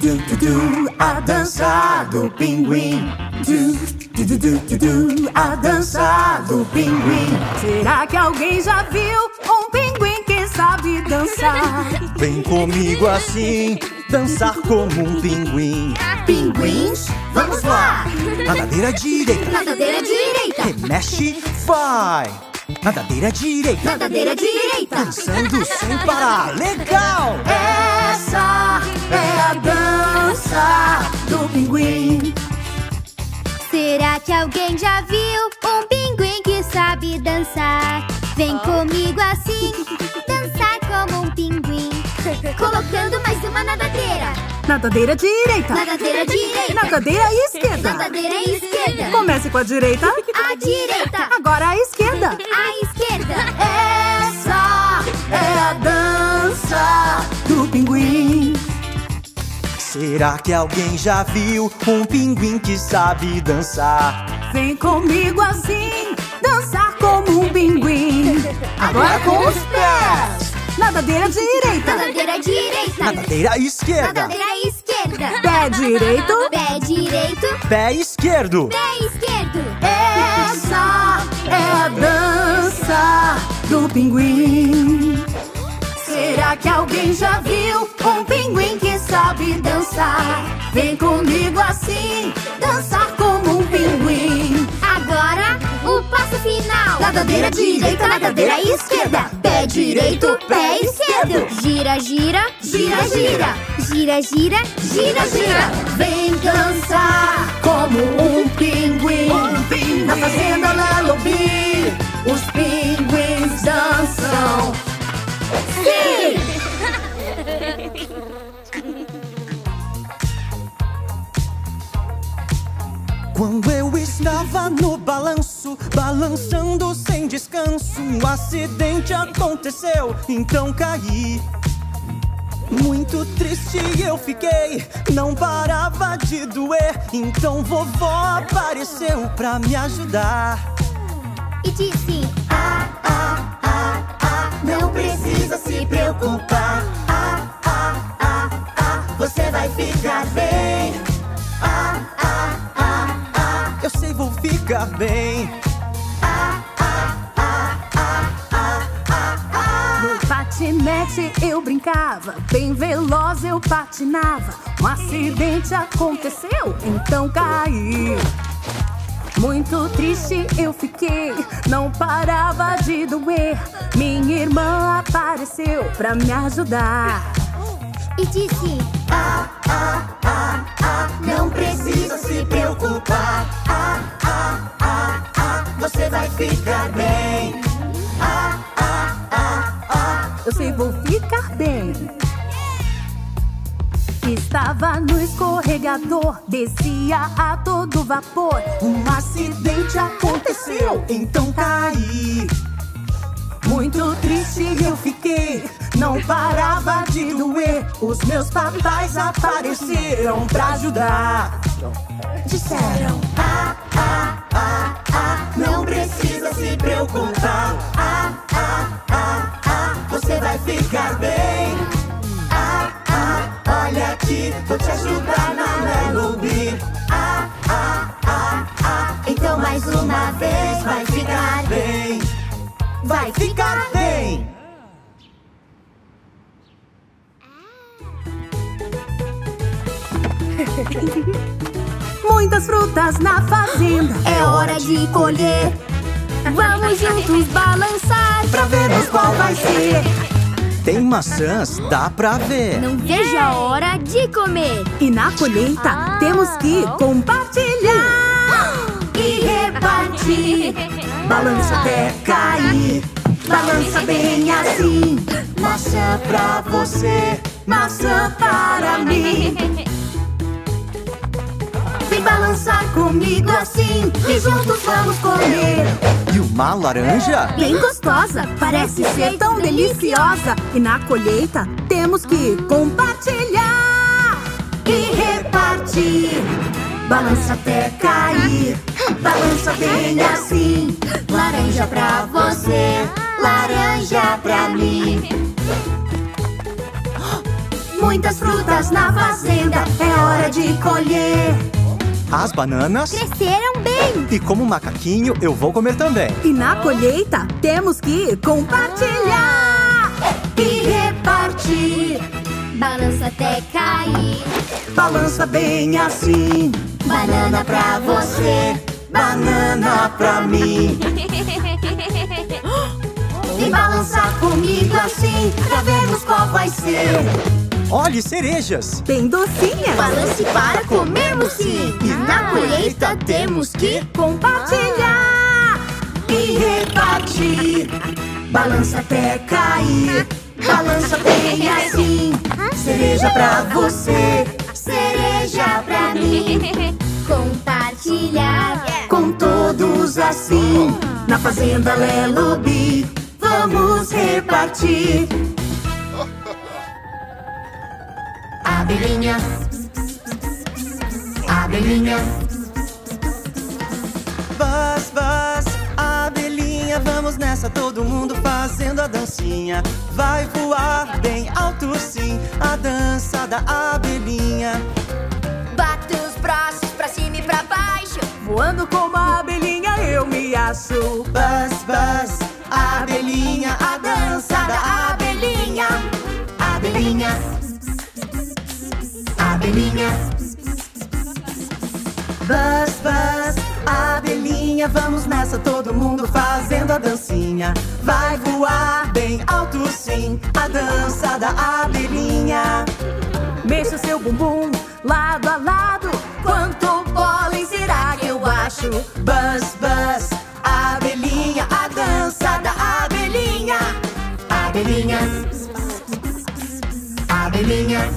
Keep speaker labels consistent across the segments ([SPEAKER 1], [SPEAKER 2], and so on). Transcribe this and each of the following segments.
[SPEAKER 1] A dança do pinguim. A dança do pinguim.
[SPEAKER 2] Será que alguém já viu um pinguim que sabe dançar?
[SPEAKER 1] Vem comigo assim, dançar como um pinguim.
[SPEAKER 3] Pinguins, vamos lá!
[SPEAKER 1] Nadadeira direita.
[SPEAKER 3] Nadadeira direita.
[SPEAKER 1] Remexe, vai. Nadadeira direita.
[SPEAKER 3] Nadadeira direita.
[SPEAKER 1] Dançando sem parar. Legal!
[SPEAKER 2] Essa é a dança do pinguim.
[SPEAKER 4] Será que alguém já viu um pinguim que sabe dançar? Vem comigo assim, dançar como um pinguim.
[SPEAKER 3] Colocando mais uma nadadeira.
[SPEAKER 2] Nadadeira direita.
[SPEAKER 3] Nadadeira direita.
[SPEAKER 2] Nadadeira esquerda.
[SPEAKER 3] Nadadeira esquerda.
[SPEAKER 2] Comece com a direita.
[SPEAKER 3] A direita.
[SPEAKER 2] Agora a esquerda.
[SPEAKER 3] A esquerda.
[SPEAKER 2] Essa é a dança do pinguim.
[SPEAKER 1] Será que alguém já viu um pinguim que sabe dançar?
[SPEAKER 2] Vem comigo assim, dançar como um pinguim. Agora com os pés. Nadadeira direita.
[SPEAKER 3] Nadadeira direita.
[SPEAKER 1] Nadadeira esquerda.
[SPEAKER 3] Nadadeira esquerda.
[SPEAKER 2] Pé direito.
[SPEAKER 3] Pé direito.
[SPEAKER 1] Pé esquerdo.
[SPEAKER 3] Pé esquerdo.
[SPEAKER 2] Essa é a dança do pinguim. Será que alguém já viu um pinguim que sabe dançar? Vem comigo assim, dançar como um pinguim.
[SPEAKER 3] Agora, o passo final.
[SPEAKER 2] Nadadeira direita, nadadeira esquerda.
[SPEAKER 3] Pé direito, pé esquerdo.
[SPEAKER 4] Gira, gira,
[SPEAKER 3] Gira, gira.
[SPEAKER 4] gira, gira.
[SPEAKER 3] Gira, gira.
[SPEAKER 2] Vem dançar como um pinguim. Na fazenda Lullaby, os pinguins dançam.
[SPEAKER 3] Sim!
[SPEAKER 1] Quando eu estava no balanço, balançando sem descanso, um acidente aconteceu, então caí. Muito triste eu fiquei, não parava de doer, então vovó apareceu pra me ajudar.
[SPEAKER 4] E disse:
[SPEAKER 1] Não precisa se preocupar. Você vai ficar bem. Eu sei, vou ficar bem.
[SPEAKER 2] No patinete eu brincava, bem veloz eu patinava. Um acidente aconteceu, então caí. Muito triste eu fiquei, não parava de doer. Minha irmã apareceu pra me ajudar.
[SPEAKER 4] E disse:
[SPEAKER 1] Não precisa se preocupar. Você vai ficar bem.
[SPEAKER 2] Eu sei, vou ficar bem. Estava no escorregador, descia a todo vapor.
[SPEAKER 1] Um acidente aconteceu, então caí. Muito triste eu fiquei, não parava de doer. Os meus papais apareceram pra ajudar. Disseram: Não precisa se preocupar. Você vai ficar bem. Olha aqui, vou te ajudar na Lullaby. Então mais uma vez vai ficar bem. Vai ficar bem.
[SPEAKER 2] Muitas frutas na fazenda,
[SPEAKER 3] É hora de colher.
[SPEAKER 4] Vamos juntos balançar.
[SPEAKER 1] Pra vermos qual vai ser. Tem maçãs, dá pra ver.
[SPEAKER 4] Não vejo a hora de comer.
[SPEAKER 2] e na colheita temos que compartilhar
[SPEAKER 3] E repartir.
[SPEAKER 1] Balança até cair.
[SPEAKER 3] Balança bem assim.
[SPEAKER 1] Maçã pra você,
[SPEAKER 2] maçã para mim.
[SPEAKER 3] Vem balançar comigo assim. E juntos vamos comer.
[SPEAKER 1] e uma laranja.
[SPEAKER 2] Bem gostosa, parece ser tão deliciosa. E na colheita temos que compartilhar
[SPEAKER 3] E repartir.
[SPEAKER 2] balança até cair.
[SPEAKER 3] Balança bem assim. Laranja pra você. Laranja pra mim. muitas frutas na fazenda, é hora de colher.
[SPEAKER 1] As bananas
[SPEAKER 4] cresceram bem.
[SPEAKER 1] E como macaquinho eu vou comer também.
[SPEAKER 2] E na colheita temos que compartilhar
[SPEAKER 3] e repartir.
[SPEAKER 4] Balança até cair.
[SPEAKER 1] Balança bem assim.
[SPEAKER 3] Banana pra você,
[SPEAKER 1] Banana pra mim.
[SPEAKER 3] e balançar comigo assim, pra vermos qual vai ser.
[SPEAKER 1] Olhe, cerejas.
[SPEAKER 2] bem docinhas.
[SPEAKER 3] Balance para comermos sim. E na colheita temos que
[SPEAKER 2] Compartilhar
[SPEAKER 3] e repartir. Balança até cair. Balança bem assim. Cereja pra você, cereja pra mim.
[SPEAKER 4] Compartilhar.
[SPEAKER 3] Com todos assim, na fazenda Lelobi, vamos repartir. Abelhinha, abelhinha,
[SPEAKER 1] Buzz, buzz, abelhinha, vamos nessa, todo mundo fazendo a dancinha. Vai voar bem alto sim, a dança da abelhinha.
[SPEAKER 3] bate os braços pra cima e pra baixo.
[SPEAKER 2] voando como a abelhinha eu me acho.
[SPEAKER 1] Buzz, buzz, abelhinha, a dança da abelhinha.
[SPEAKER 3] Abelhinha, abelhinha,
[SPEAKER 1] Buzz, buzz, abelhinha, vamos nessa, todo mundo fazendo a dancinha. Vai voar bem alto sim, a dança da abelhinha.
[SPEAKER 2] Mexa seu bumbum lado a lado.
[SPEAKER 3] quanto pólen será que eu acho?
[SPEAKER 1] Buzz, buzz, abelhinha, a dança da abelhinha.
[SPEAKER 3] Abelhinha, abelhinha,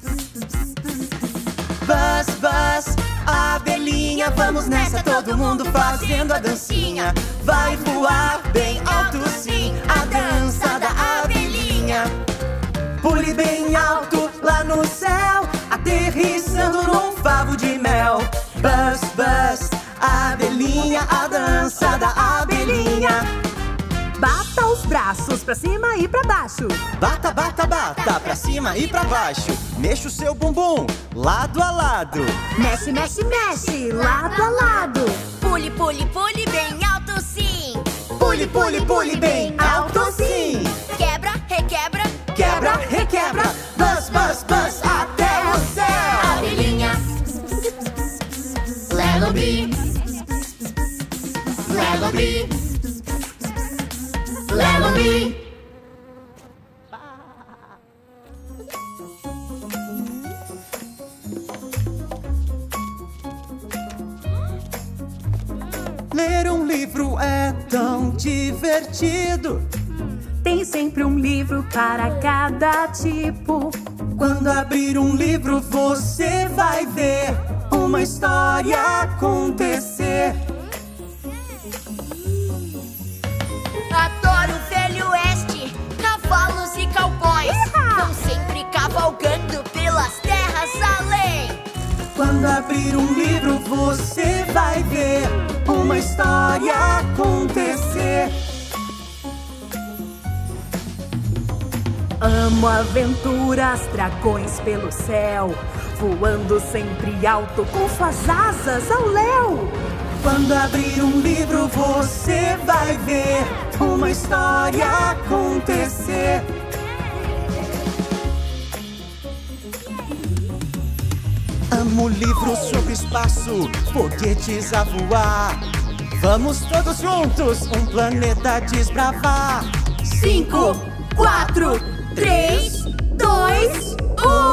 [SPEAKER 1] Buzz, buzz, abelhinha, vamos nessa, todo mundo fazendo a dancinha. Vai voar bem alto sim, a dança da abelhinha. Pule bem alto lá no céu, aterrissando num favo de mel. Buzz, buzz, abelhinha, a dança da abelhinha.
[SPEAKER 2] Bata os braços pra cima e pra baixo.
[SPEAKER 1] Bata, bata, bata, pra cima e pra baixo. Mexa o seu bumbum, lado a lado.
[SPEAKER 2] Mexe, mexe, mexe, lado a lado.
[SPEAKER 3] pule, pule, pule bem alto sim.
[SPEAKER 1] Pule, pule, pule bem alto sim.
[SPEAKER 3] Quebra, requebra,
[SPEAKER 1] Quebra, requebra, buzz, buzz, buzz, até o céu.
[SPEAKER 3] abelhinha, Lelobi, Lelobi, Lelobi.
[SPEAKER 1] Ler um livro é tão divertido.
[SPEAKER 2] Tem sempre um livro para cada tipo.
[SPEAKER 1] Quando abrir um livro você vai ver uma história acontecer.
[SPEAKER 3] Adoro o Velho Oeste, cavalos e cowboys. Vão sempre cavalgando pelas terras além.
[SPEAKER 1] Quando abrir um livro você vai ver uma história acontecer.
[SPEAKER 2] Amo aventuras, dragões pelo céu, voando sempre alto com suas asas ao léu.
[SPEAKER 1] Quando abrir um livro você vai ver uma história acontecer. Amo livros sobre espaço, foguetes a voar. Vamos todos juntos, um planeta desbravar.
[SPEAKER 3] 5, 4, 3, 2, 1.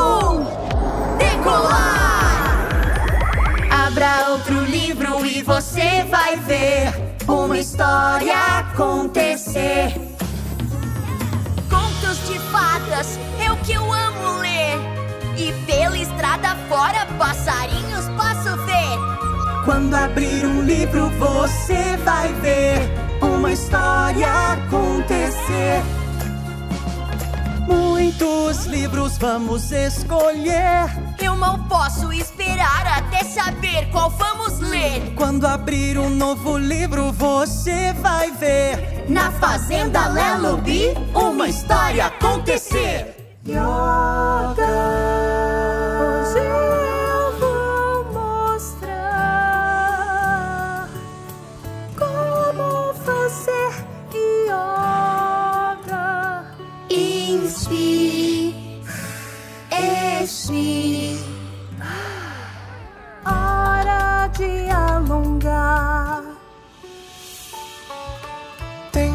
[SPEAKER 3] Decolar! Abra outro livro e você vai ver uma história acontecer. Contos de fadas é o que eu amo ler. E pela estrada fora, passarinhos posso ver.
[SPEAKER 1] Quando abrir um livro você vai ver uma história acontecer. Muitos livros vamos escolher.
[SPEAKER 3] Eu mal posso esperar até saber qual vamos ler.
[SPEAKER 1] Quando abrir um novo livro você vai ver
[SPEAKER 3] Na fazenda Lelobi, uma história acontecer.
[SPEAKER 2] Yoga.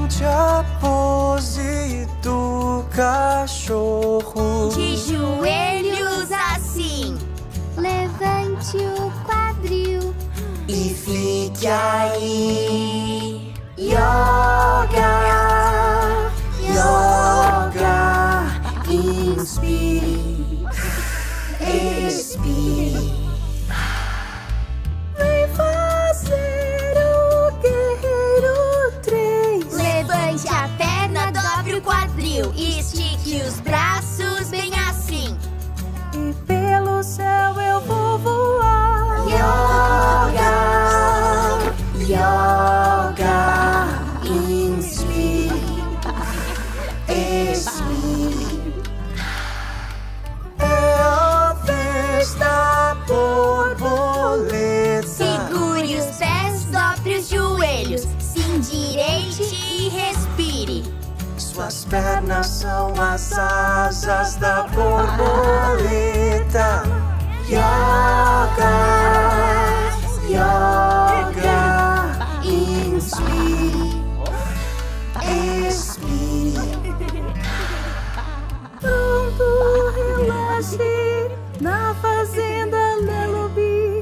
[SPEAKER 1] Tente a pose do cachorro.
[SPEAKER 3] De joelhos assim.
[SPEAKER 4] Levante o quadril
[SPEAKER 1] E fique aí. Yoga, yoga. Inspire, expire.
[SPEAKER 2] Vem fazer o guerreiro 3.
[SPEAKER 3] Levante a perna, dobre o quadril. Estique os braços bem assim.
[SPEAKER 2] E pelo céu eu vou voar.
[SPEAKER 1] Yoga, yoga. Inspire, expire. É a vez da borboleta.
[SPEAKER 3] Segure os pés, dobre os joelhos. Se endireite e respire.
[SPEAKER 1] Suas pernas são as asas da borboleta. Yoga, yoga. Inspire, expire.
[SPEAKER 2] Pronto, relaxe na fazenda Lelobi.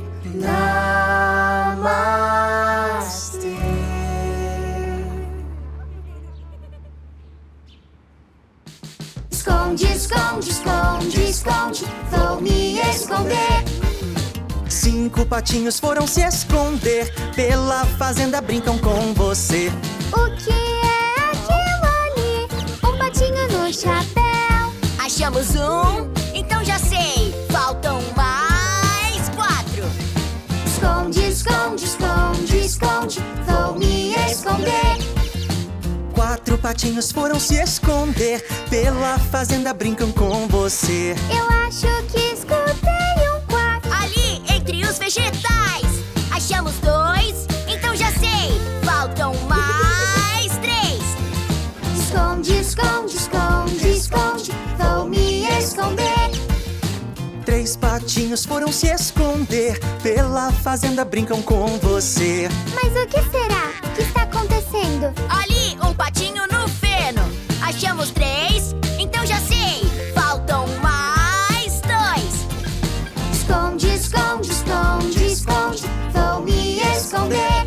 [SPEAKER 1] Namastê.
[SPEAKER 3] Esconde, esconde, esconde, esconde. Vou me esconder.
[SPEAKER 1] 5 patinhos foram se esconder. Pela fazenda brincam com você.
[SPEAKER 4] O que é aquilo ali? Um patinho no chapéu.
[SPEAKER 3] Achamos um, então já sei. Faltam mais 4. Esconde, esconde, esconde, esconde. Vou me esconder.
[SPEAKER 1] 4 patinhos foram se esconder. Pela fazenda brincam com você.
[SPEAKER 4] Eu acho que escutei um quack.
[SPEAKER 3] Ali, entre os vegetais. Achamos 2, então já sei. Faltam mais 3. Esconde, esconde, esconde, esconde. Vou me esconder.
[SPEAKER 1] 3 patinhos foram se esconder. Pela fazenda brincam com você.
[SPEAKER 4] Mas o que será que está acontecendo?
[SPEAKER 3] Ali, um patinho no feno. Achamos 3, então já sei. Faltam mais 2. Esconde, esconde, esconde, esconde. Vou me esconder.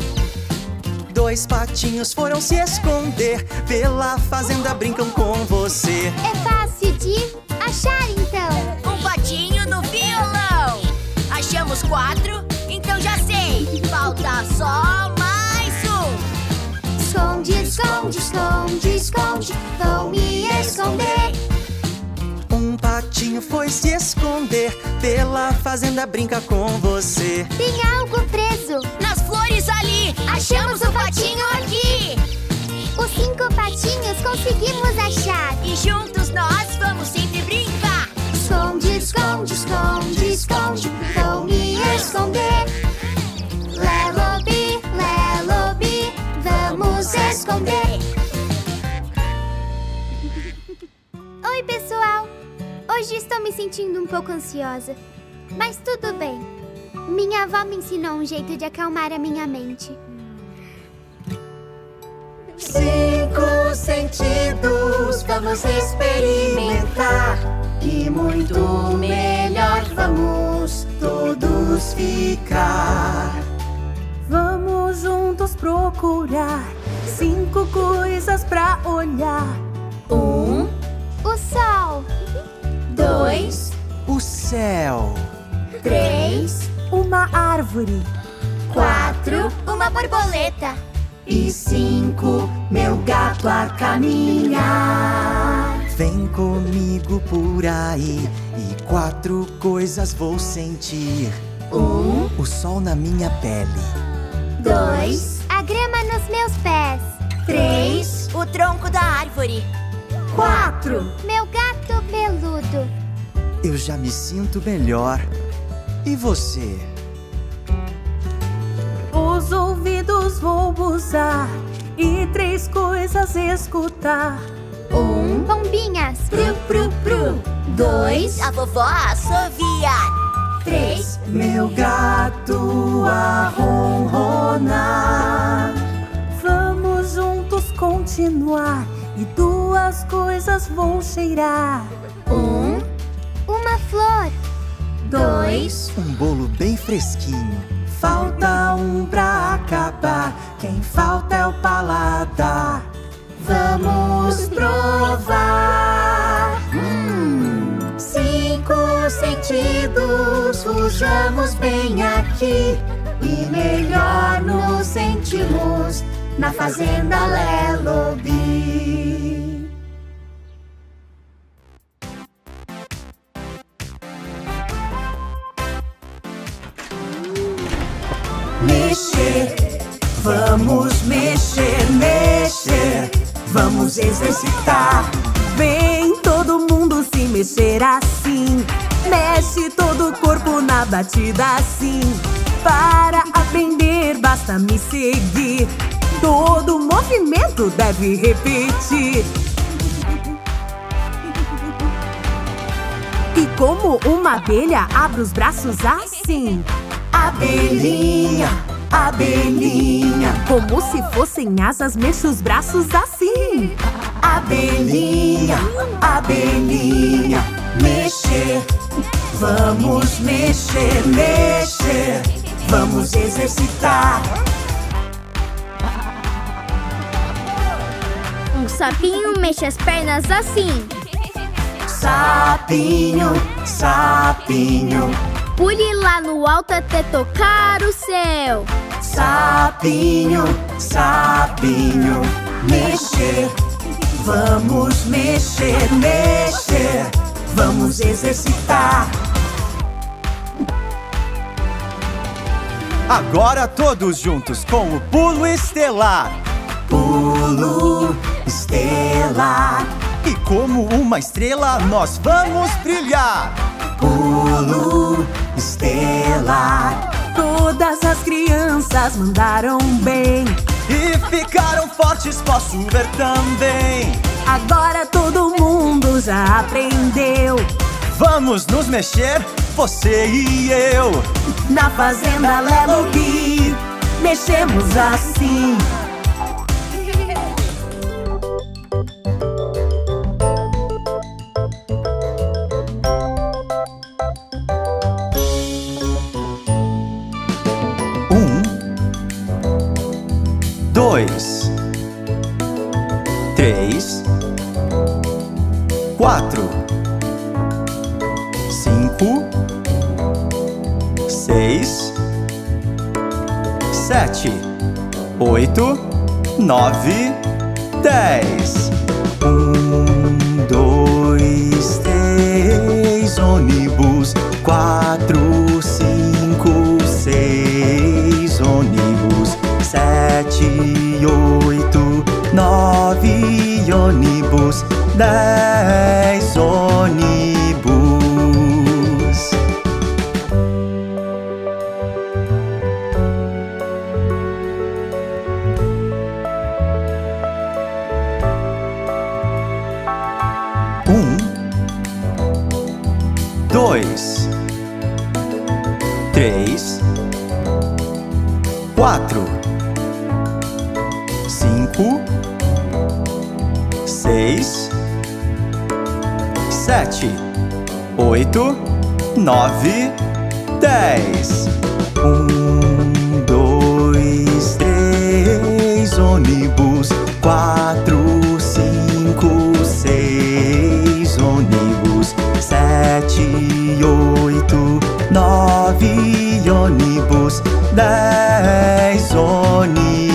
[SPEAKER 1] 2 patinhos foram se esconder. Pela fazenda brincam com você.
[SPEAKER 4] É fácil de achar então.
[SPEAKER 3] Um patinho no violão. Achamos 4, então já sei. Falta só mais 1. Esconde, esconde, esconde, esconde. Vou me esconder.
[SPEAKER 1] Um patinho foi se esconder. Pela fazenda brinca com você.
[SPEAKER 4] Tem algo preso.
[SPEAKER 3] Nas flores ali, achamos o patinho aqui.
[SPEAKER 4] Os 5 patinhos conseguimos achar.
[SPEAKER 3] E juntos nós vamos sempre brincar.
[SPEAKER 4] Esconde, esconde, esconde, esconde. Vou me esconder. Lelobi, Lelobi, vamos esconder. Oi, pessoal. Hoje estou me sentindo um pouco ansiosa. Mas tudo bem. Minha avó me ensinou um jeito de acalmar a minha mente.
[SPEAKER 1] 5 sentidos vamos experimentar. E muito melhor vamos todos ficar.
[SPEAKER 2] Vamos juntos procurar 5 coisas pra olhar.
[SPEAKER 1] 1,
[SPEAKER 4] O sol.
[SPEAKER 3] 2,
[SPEAKER 1] o céu.
[SPEAKER 3] 3,
[SPEAKER 2] Uma árvore.
[SPEAKER 3] 4, uma borboleta.
[SPEAKER 1] E 5, meu gato a caminhar. Vem comigo por aí e 4 coisas vou sentir.
[SPEAKER 3] 1,
[SPEAKER 1] O sol na minha pele.
[SPEAKER 3] 2,
[SPEAKER 4] A grama nos meus pés.
[SPEAKER 3] 3, o tronco da árvore.
[SPEAKER 1] 4,
[SPEAKER 4] Meu gato peludo.
[SPEAKER 1] eu já me sinto melhor. E você?
[SPEAKER 2] Os ouvidos vou usar e 3 coisas escutar.
[SPEAKER 3] 1,
[SPEAKER 4] Pombinhas.
[SPEAKER 3] pru, pru, pru. 2, a vovó assoviar. 3,
[SPEAKER 1] Meu gato a ronronar.
[SPEAKER 2] Vamos juntos continuar e duas coisas vou cheirar.
[SPEAKER 4] Uma flor.
[SPEAKER 3] 2.
[SPEAKER 1] Um bolo bem fresquinho. Falta um pra acabar. Quem falta é o paladar.
[SPEAKER 3] Vamos provar. 5 sentidos, usamos bem aqui. E melhor nos sentimos na Fazenda Lelobi.
[SPEAKER 1] Mexer, vamos mexer, mexer. Vamos exercitar.
[SPEAKER 2] Vem todo mundo se mexer assim. Mexe todo o corpo na batida assim. Para aprender basta me seguir. Todo movimento deve repetir. E como uma abelha abre os braços assim.
[SPEAKER 1] Abelhinha, abelhinha.
[SPEAKER 2] Como se fossem asas, mexe os braços assim.
[SPEAKER 1] Abelhinha, abelhinha. Mexer, vamos mexer, mexer. Vamos exercitar.
[SPEAKER 4] Um sapinho mexe as pernas assim.
[SPEAKER 1] Sapinho, sapinho.
[SPEAKER 4] Pule lá no alto até tocar o céu.
[SPEAKER 1] Sapinho, sapinho. Mexer, vamos mexer, mexer. Vamos exercitar.
[SPEAKER 5] Agora todos juntos com o pulo estelar.
[SPEAKER 1] Pulo estelar.
[SPEAKER 5] E como uma estrela nós vamos brilhar.
[SPEAKER 1] Pulo estelar.
[SPEAKER 2] Todas as crianças mandaram bem.
[SPEAKER 5] E ficaram fortes, posso ver também.
[SPEAKER 2] Agora todo mundo já aprendeu.
[SPEAKER 5] Vamos nos mexer, você e eu.
[SPEAKER 2] Na Fazenda Lelobi, mexemos assim.
[SPEAKER 5] Dois, 3, 4, 5, 6, 7, 8, 9, 10. 1, 2, 3, ônibus. 4, 5, 6, ônibus. 7, 8, 9 ônibus. 10 ônibus. Dois, 3, 4, 5, 6, 7, 8, 9, 10. 1, 2, 3 ônibus. 4, 5, 6 ônibus. 7, 8, 9 ônibus. 10 ônibus.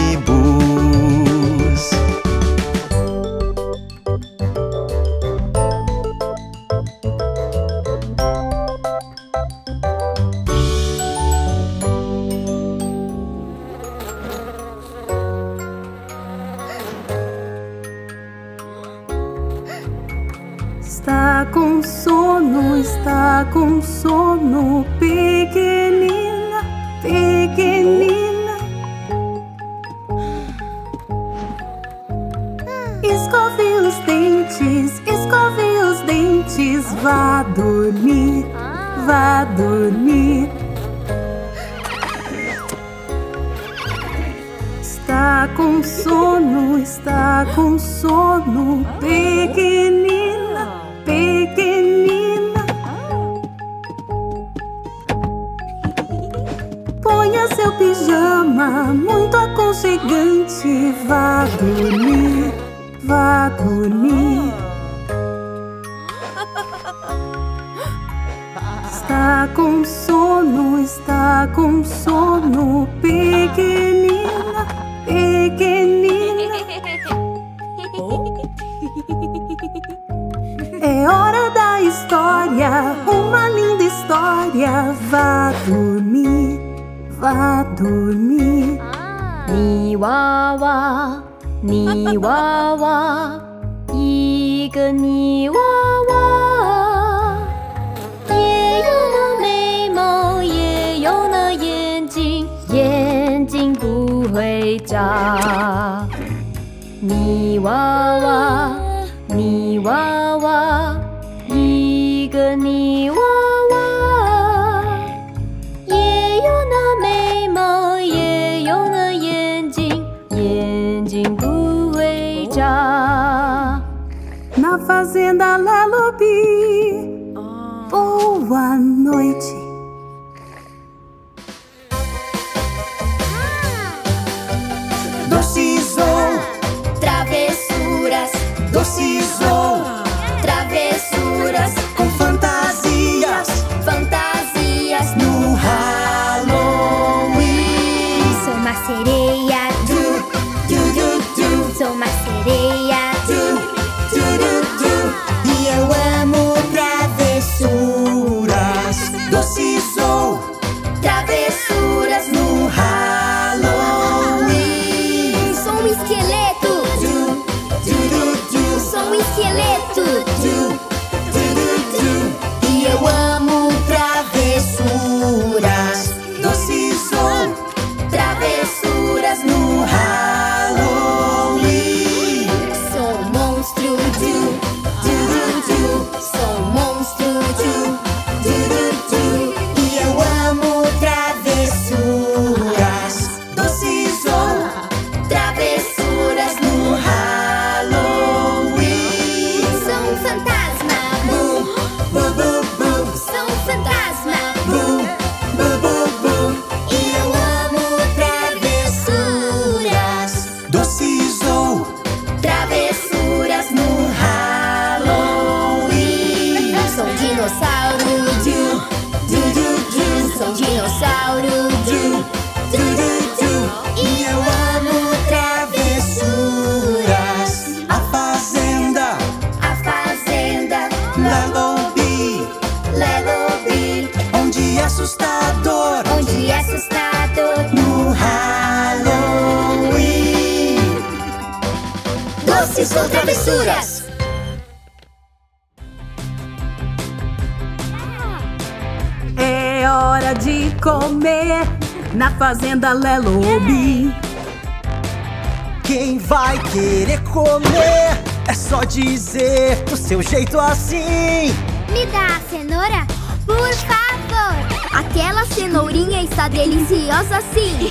[SPEAKER 2] Está com sono, pequenina, pequenina. Escove os dentes, vá dormir, vá dormir. Está Está com sono, pequenina, pequenina. Ponha seu pijama, muito aconchegante. Vá dormir, vá dormir. Está com sono, pequenina, pequenina. É hora da história, uma linda história. Vá dormir, vá dormir.
[SPEAKER 6] Ni娃娃，泥娃娃，一个泥娃娃，也有那眉毛，也有那眼睛，眼睛不会眨。泥娃娃，泥娃娃，一个泥娃娃，也有那眉毛，也有那眼睛，眼睛不会眨。
[SPEAKER 2] Na fazenda Lelobi, boa noite.
[SPEAKER 1] Doces ou
[SPEAKER 3] Travessuras,
[SPEAKER 1] doces ou
[SPEAKER 3] travessuras,
[SPEAKER 1] com fantasias
[SPEAKER 3] fantasias.
[SPEAKER 1] no Halloween.
[SPEAKER 4] Sou uma sereia, sou uma sereia.
[SPEAKER 1] E eu amo travessuras, doces ou
[SPEAKER 3] Travessuras
[SPEAKER 1] no Halloween.
[SPEAKER 3] Sou um esqueleto, sou um esqueleto.
[SPEAKER 1] E eu amo travessuras, doces ou
[SPEAKER 3] Travessuras
[SPEAKER 1] no Halloween.
[SPEAKER 3] Sou um monstro, sou um monstro.
[SPEAKER 1] E eu amo travessuras, doces ou
[SPEAKER 3] Travessuras
[SPEAKER 1] no Halloween.
[SPEAKER 3] Sou um fantasma, sou um fantasma.
[SPEAKER 1] E eu amo travessuras, doces ou
[SPEAKER 3] Travessuras
[SPEAKER 1] no Halloween.
[SPEAKER 3] Sou um dinossauro, sou um dinossauro.
[SPEAKER 1] E eu amo travessuras. A fazenda Lelobi, onde é assustador
[SPEAKER 3] Onde é assustador.
[SPEAKER 1] no Halloween.
[SPEAKER 3] Doces ou travessuras?
[SPEAKER 2] É hora de comer na fazenda Lelobi.
[SPEAKER 5] Quem vai querer comer? É só dizer do seu jeito assim.
[SPEAKER 4] Me dá a cenoura, por favor. Aquela cenourinha está deliciosa sim.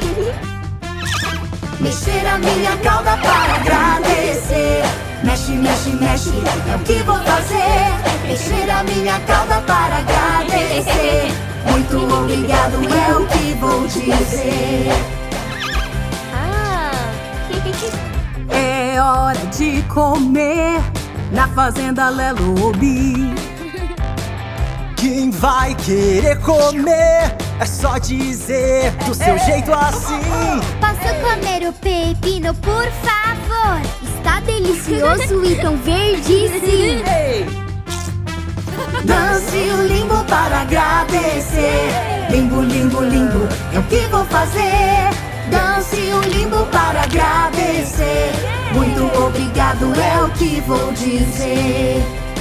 [SPEAKER 1] Mexer a minha cauda para agradecer. Mexe, mexe, mexe, é o que vou fazer. Mexer a minha cauda para agradecer. Muito obrigado é o que vou dizer.
[SPEAKER 2] É hora de comer na fazenda Lelobi.
[SPEAKER 5] Quem vai querer comer? É só dizer do seu jeito assim.
[SPEAKER 4] Posso comer o pepino, por favor? Está delicioso e tão verde sim.
[SPEAKER 1] Dance o limbo para agradecer. Limbo, limbo, limbo, é o que vou fazer. Dance o limbo para agradecer. Muito obrigado é o que vou dizer.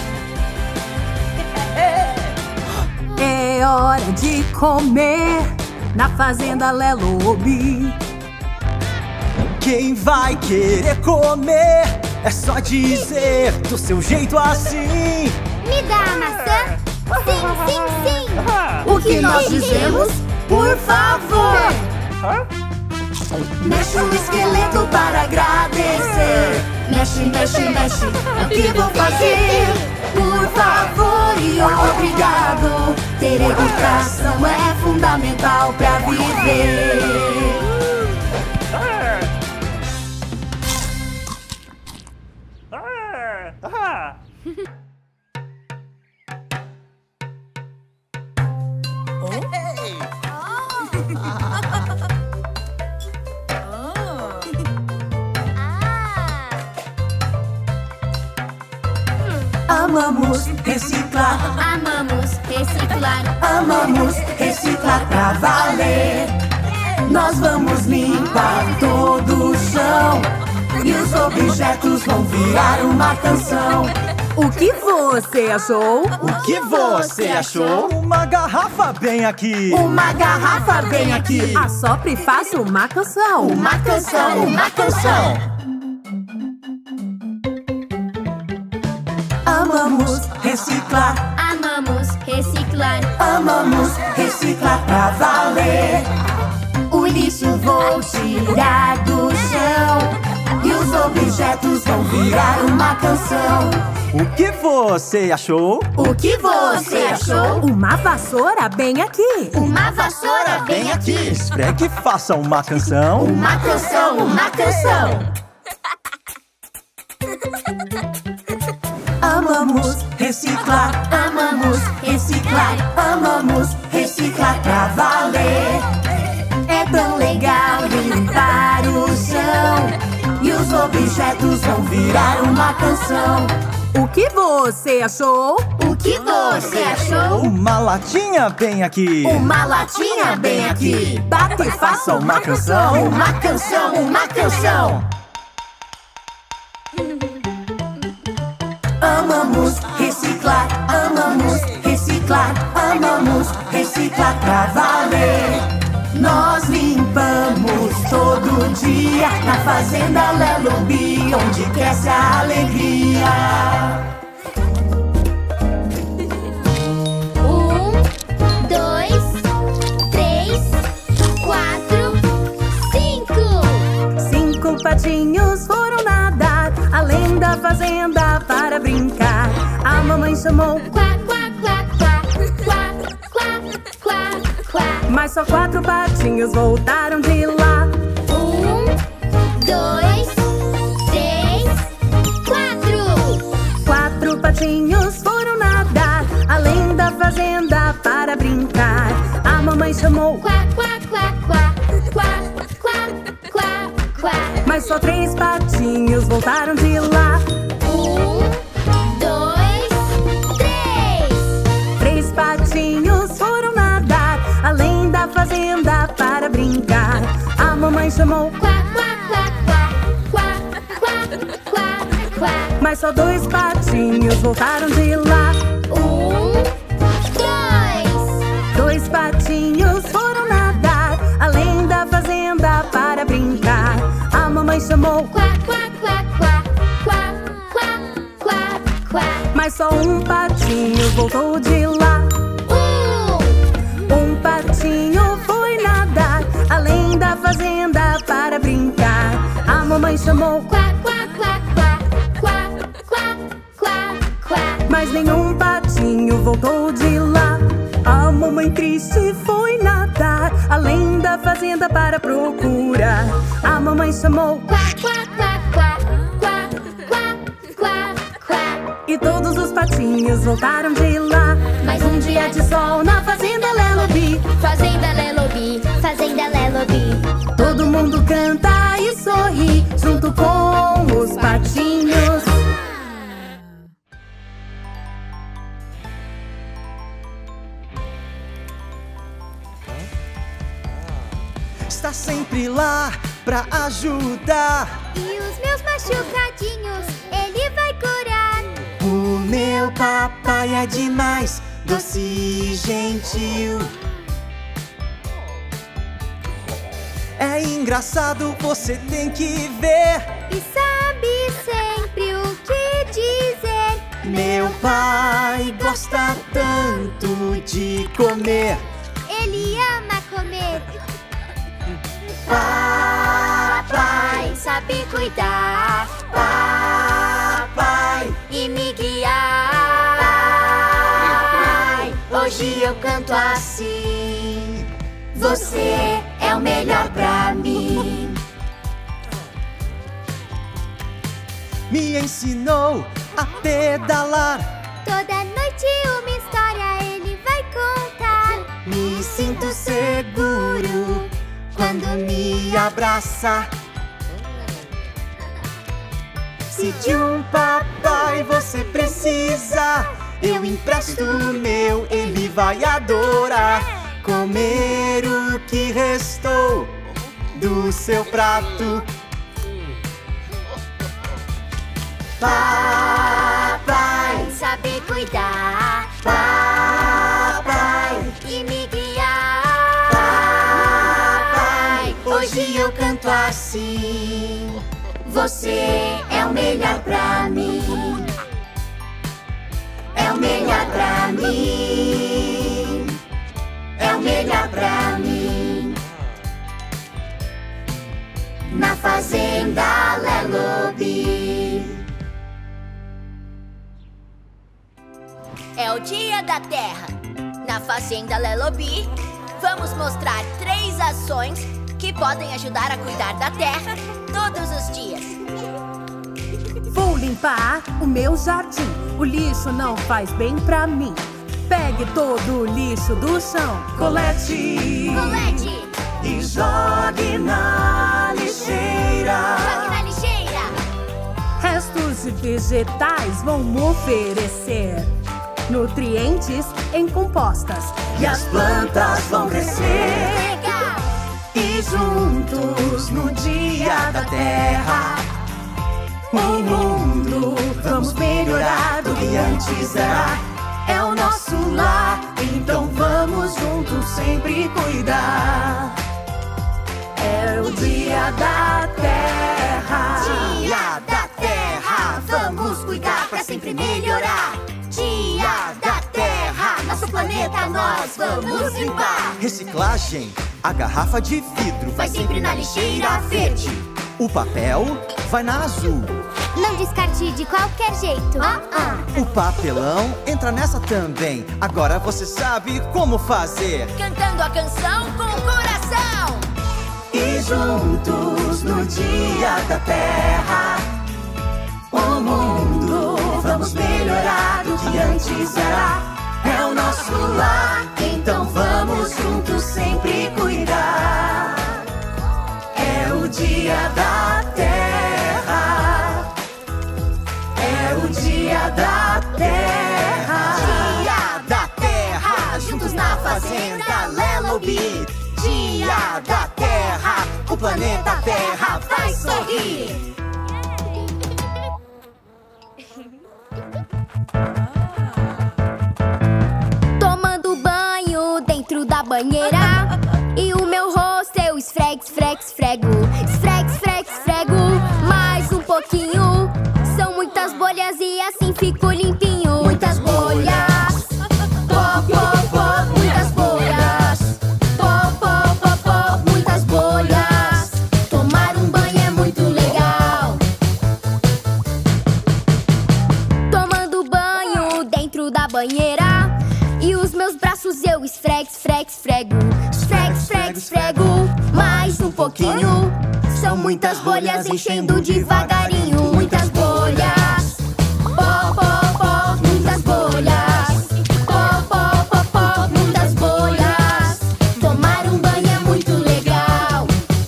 [SPEAKER 2] É hora de comer na fazenda Lelobi.
[SPEAKER 5] Quem vai querer comer? É só dizer do seu jeito assim.
[SPEAKER 4] Me dá a maçã? Sim, sim, sim.
[SPEAKER 1] O que nós dizemos? Por favor. Mexe o esqueleto para agradecer. Mexe, mexe, mexe, é o que vou fazer. Por favor e obrigado. Ter educação é fundamental pra viver. Amamos reciclar.
[SPEAKER 4] Amamos reciclar.
[SPEAKER 1] Amamos reciclar pra valer. Nós vamos limpar todo o chão e os objetos vão virar uma canção.
[SPEAKER 2] O que você achou?
[SPEAKER 5] O que você achou? Uma garrafa bem aqui.
[SPEAKER 1] Uma garrafa bem aqui.
[SPEAKER 2] Assopre e faça uma canção.
[SPEAKER 1] Uma canção, uma canção. Amamos reciclar.
[SPEAKER 4] Amamos reciclar.
[SPEAKER 1] Amamos reciclar pra valer. O lixo vou tirar do chão e os objetos vão virar uma canção.
[SPEAKER 5] O que você achou?
[SPEAKER 1] O que você achou?
[SPEAKER 2] Uma vassoura bem aqui.
[SPEAKER 1] Uma vassoura bem aqui.
[SPEAKER 5] Esfregue e faça uma canção.
[SPEAKER 1] Uma canção, uma canção. Amamos reciclar. Amamos reciclar. Amamos reciclar pra valer. É tão legal limpar o chão e os objetos vão virar uma canção.
[SPEAKER 2] O que você achou?
[SPEAKER 1] O que você achou?
[SPEAKER 5] Uma latinha bem aqui.
[SPEAKER 1] Uma latinha bem aqui.
[SPEAKER 5] Bata e faça uma canção.
[SPEAKER 1] Uma canção, uma canção. Amamos reciclar. Amamos reciclar. Amamos reciclar pra valer. Nós limpamos todo dia na fazenda Lelobi, onde cresce a alegria.
[SPEAKER 4] 1, 2, 3, 4, 5.
[SPEAKER 2] 5 patinhos foram nadar além da fazenda para brincar. A mamãe chamou
[SPEAKER 4] Quá, quá, quá, quá, quá, quá, quá, quá.
[SPEAKER 2] mas só 4 patinhos voltaram de lá.
[SPEAKER 4] 1, 2, 3, 4.
[SPEAKER 2] 4 patinhos foram nadar além da fazenda para brincar. A mamãe chamou
[SPEAKER 4] Quá, quá, quá, quá, quá, quá, quá, quá.
[SPEAKER 2] mas só 3 patinhos voltaram de lá.
[SPEAKER 4] 1, 2, 3.
[SPEAKER 2] 3 patinhos foram nadar além da fazenda para brincar. A mamãe chamou
[SPEAKER 4] Quá, quá, quá, quá, quá, quá, quá, quá.
[SPEAKER 2] mas só 2 patinhos voltaram de lá. 2 patinhos foram nadar além da fazenda para brincar. A mamãe chamou
[SPEAKER 4] Quá, quá, quá, quá, quá, quá, quá, quá.
[SPEAKER 2] mas só 1 patinho voltou de lá. 1 patinho foi nadar além da fazenda para brincar. A mamãe chamou
[SPEAKER 4] Quá, quá, quá, quá, quá, quá, quá, quá.
[SPEAKER 2] mas nenhum patinho voltou de lá. A mamãe triste foi nadar além da fazenda para procurar. A mamãe chamou
[SPEAKER 4] Quá, quá, quá, quá, quá, quá, quá, quá.
[SPEAKER 2] e todos os patinhos voltaram de lá.
[SPEAKER 4] Mais um dia de sol na fazenda Lelobi. Fazenda Lelobi, fazenda Lelobi.
[SPEAKER 2] Todo mundo canta e sorri junto com os patinhos.
[SPEAKER 5] Está sempre lá pra ajudar.
[SPEAKER 4] E os meus machucadinhos ele vai curar.
[SPEAKER 1] O meu papai é demais, doce e gentil.
[SPEAKER 5] É engraçado, você tem que ver.
[SPEAKER 4] E sabe sempre o que dizer.
[SPEAKER 1] Meu pai gosta tanto de comer.
[SPEAKER 4] Ele ama comer.
[SPEAKER 3] Papai sabe cuidar, papai, e me guiar. Hoje eu canto assim: você é o melhor pra mim.
[SPEAKER 5] Me ensinou a pedalar.
[SPEAKER 4] Toda noite uma história ele vai contar.
[SPEAKER 1] Me sinto seguro quando me abraça. Se de um papai você precisa, eu empresto o meu, ele vai adorar. Comer o que restou do seu prato.
[SPEAKER 3] Papai sabe cuidar, papai, e me guiar. Papai, hoje eu canto assim: você é o melhor pra mim. É o melhor pra mim. É o melhor pra mim. Na fazenda Lelobi. É o dia da terra. Na fazenda Lelobi, vamos mostrar 3 ações que podem ajudar a cuidar da terra todos os dias.
[SPEAKER 2] Vou limpar o meu jardim. O lixo não faz bem pra mim. Pegue todo o lixo do chão. Colete.
[SPEAKER 3] Colete.
[SPEAKER 1] E jogue na lixeira.
[SPEAKER 3] Jogue na lixeira.
[SPEAKER 2] Restos de vegetais vão oferecer nutrientes em compostas.
[SPEAKER 1] E as plantas vão crescer.
[SPEAKER 3] Legal.
[SPEAKER 1] E juntos no dia da terra, o mundo vamos melhorar do que antes era. É o nosso lar, então vamos juntos sempre cuidar. É o dia da terra. Dia da terra, vamos cuidar pra sempre melhorar. Dia da terra, nosso planeta nós vamos limpar.
[SPEAKER 5] Reciclagem, a garrafa de vidro
[SPEAKER 1] Vai sempre na lixeira verde.
[SPEAKER 5] O papel vai na azul.
[SPEAKER 4] Não descarte de qualquer jeito.
[SPEAKER 5] O papelão entra nessa também. Agora você sabe como fazer.
[SPEAKER 3] Cantando a canção com o coração.
[SPEAKER 1] E juntos no dia da terra, o mundo vamos melhorar do que antes era. É o nosso lar, então vamos juntos sempre cuidar. É o dia da terra. É o dia da terra. Dia da terra, juntos na fazenda Lelobi. Dia da terra, o planeta Terra vai sorrir.
[SPEAKER 6] Tomando banho dentro da banheira. E o meu rosto eu esfrego, esfrego, esfrego. Esfrego, esfrego, esfrego. Mais um pouquinho. São muitas bolhas e assim fico limpinho. Muitas bolhas. Pó, pó, pó, muitas bolhas. Pó, pó, pó, pó, muitas bolhas. Tomar um banho é muito legal. Tomando banho dentro da banheira. E os meus braços eu esfrego, esfrego, esfrego. Esfrego, esfrego, esfrego. Mais um pouquinho. São muitas bolhas enchendo devagarinho. Muitas bolhas. Pó, pó, pó, muitas bolhas. Pó, pó, pó, pó, muitas bolhas. Tomar um banho é muito legal.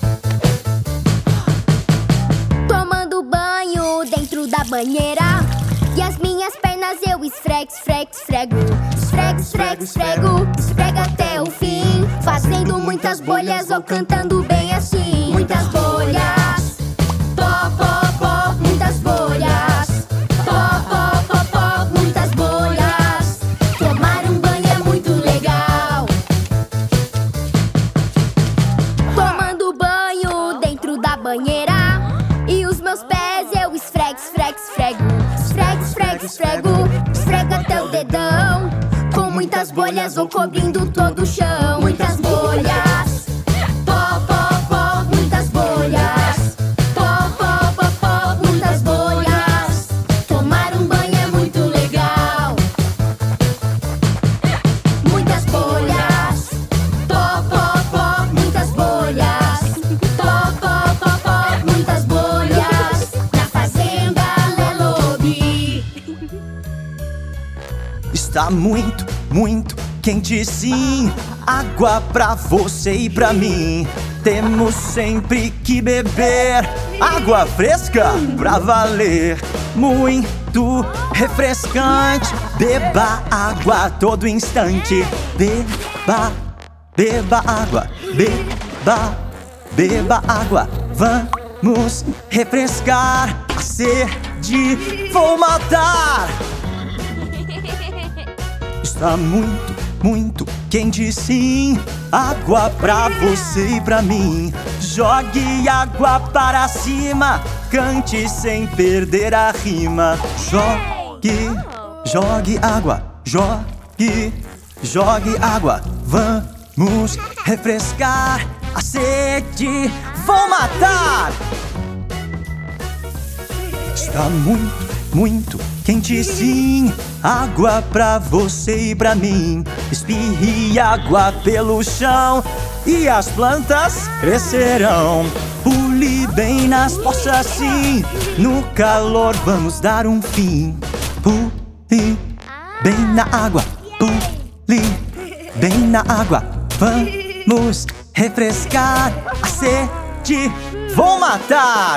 [SPEAKER 6] Tomando banho dentro da banheira. E as minhas pernas eu esfrego, esfrego, esfrego. Esfrego, esfrego, esfrego. Esfrego até o fim. Fazendo muitas bolhas ou cantando bem assim. Muitas bolhas. Pó, pó, pó, muitas bolhas. Pó, pó, pó, pó, muitas bolhas. Tomar um banho é muito legal. Tomando banho dentro da banheira. E os meus pés eu esfrego, esfrego, esfrego. Esfrego, esfrego, esfrego. Esfrego até o dedão. Com muitas bolhas vou cobrindo todo o chão. Muitas bolhas. Pó, pó, pó,
[SPEAKER 5] Está muito, muito quente sim. Água pra você e pra mim. Temos sempre que beber água fresca pra valer. Muito refrescante. Beba água a todo instante. Beba, beba água. Beba, beba água. Vamos refrescar a sede. Vou matar. Está muito, muito quente sim. Água pra você e pra mim. Jogue água para cima. Cante sem perder a rima. Jogue, jogue água. Jogue, jogue água. Vamos refrescar a sede. Vou matar. Está muito, muito quente sim. Água pra você e pra mim. Espirre água pelo chão e as plantas crescerão. Pule bem nas poças sim. No calor vamos dar um fim. Pule bem na água. Pule bem na água. Vamos refrescar a sede. Vou matar.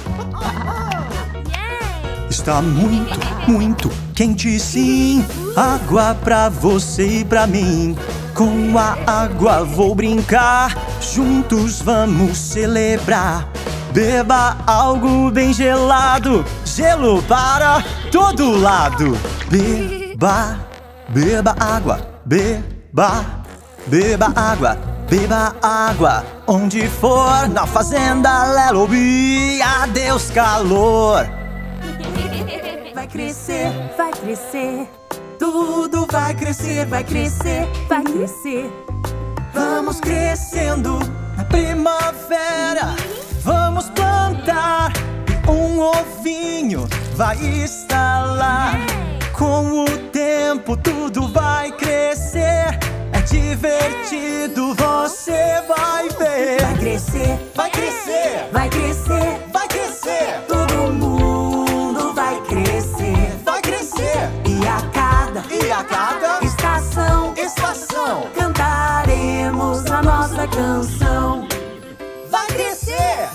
[SPEAKER 5] Está muito, muito quente sim. Água pra você e pra mim. Com a água vou brincar. Juntos vamos celebrar. Beba algo bem gelado. Gelo para todo lado. Beba, beba água. Beba, beba água. Beba água onde for. Na fazenda Lelobi. Adeus calor.
[SPEAKER 2] Vai crescer, vai crescer. Tudo vai crescer, vai crescer, vai crescer.
[SPEAKER 5] Vamos crescendo na primavera. Vamos plantar e um ovinho vai estalar. Com o tempo tudo vai crescer. É divertido, você vai ver.
[SPEAKER 2] Vai crescer,
[SPEAKER 5] vai crescer,
[SPEAKER 2] vai crescer,
[SPEAKER 5] vai crescer.
[SPEAKER 2] todo mundo vai crescer.
[SPEAKER 5] Vai crescer.
[SPEAKER 2] E a cada
[SPEAKER 5] estação
[SPEAKER 2] cantaremos a nossa canção.
[SPEAKER 5] vai crescer.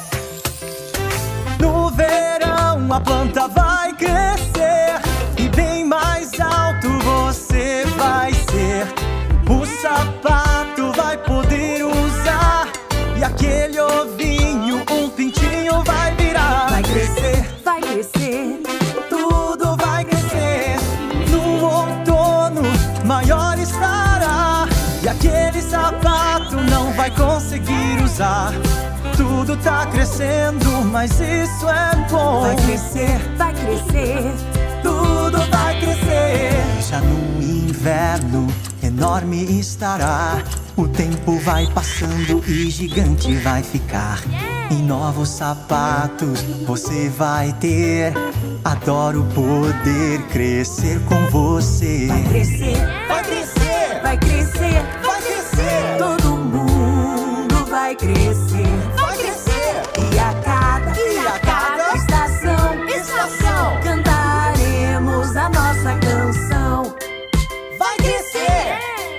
[SPEAKER 5] No verão a planta vai crescer e bem mais alto você vai ser. O sapato vai poder usar e aquele ovinho um pintinho vai virar.
[SPEAKER 2] Vai crescer, vai crescer,
[SPEAKER 5] Tudo vai crescer. No outono maior estará e aquele sapato não vai conseguir usar. Tudo tá crescendo, mas isso é bom.
[SPEAKER 2] vai crescer, vai crescer,
[SPEAKER 5] Tudo vai crescer. Já no inverno enorme estará. O tempo vai passando e gigante vai ficar. E novos sapatos você vai ter. Adoro poder crescer com você.
[SPEAKER 2] vai crescer,
[SPEAKER 5] Vai crescer,
[SPEAKER 2] vai crescer,
[SPEAKER 5] vai crescer,
[SPEAKER 2] todo mundo vai crescer.
[SPEAKER 5] vai crescer.
[SPEAKER 2] E a cada estação cantaremos a nossa canção.
[SPEAKER 5] Vai crescer.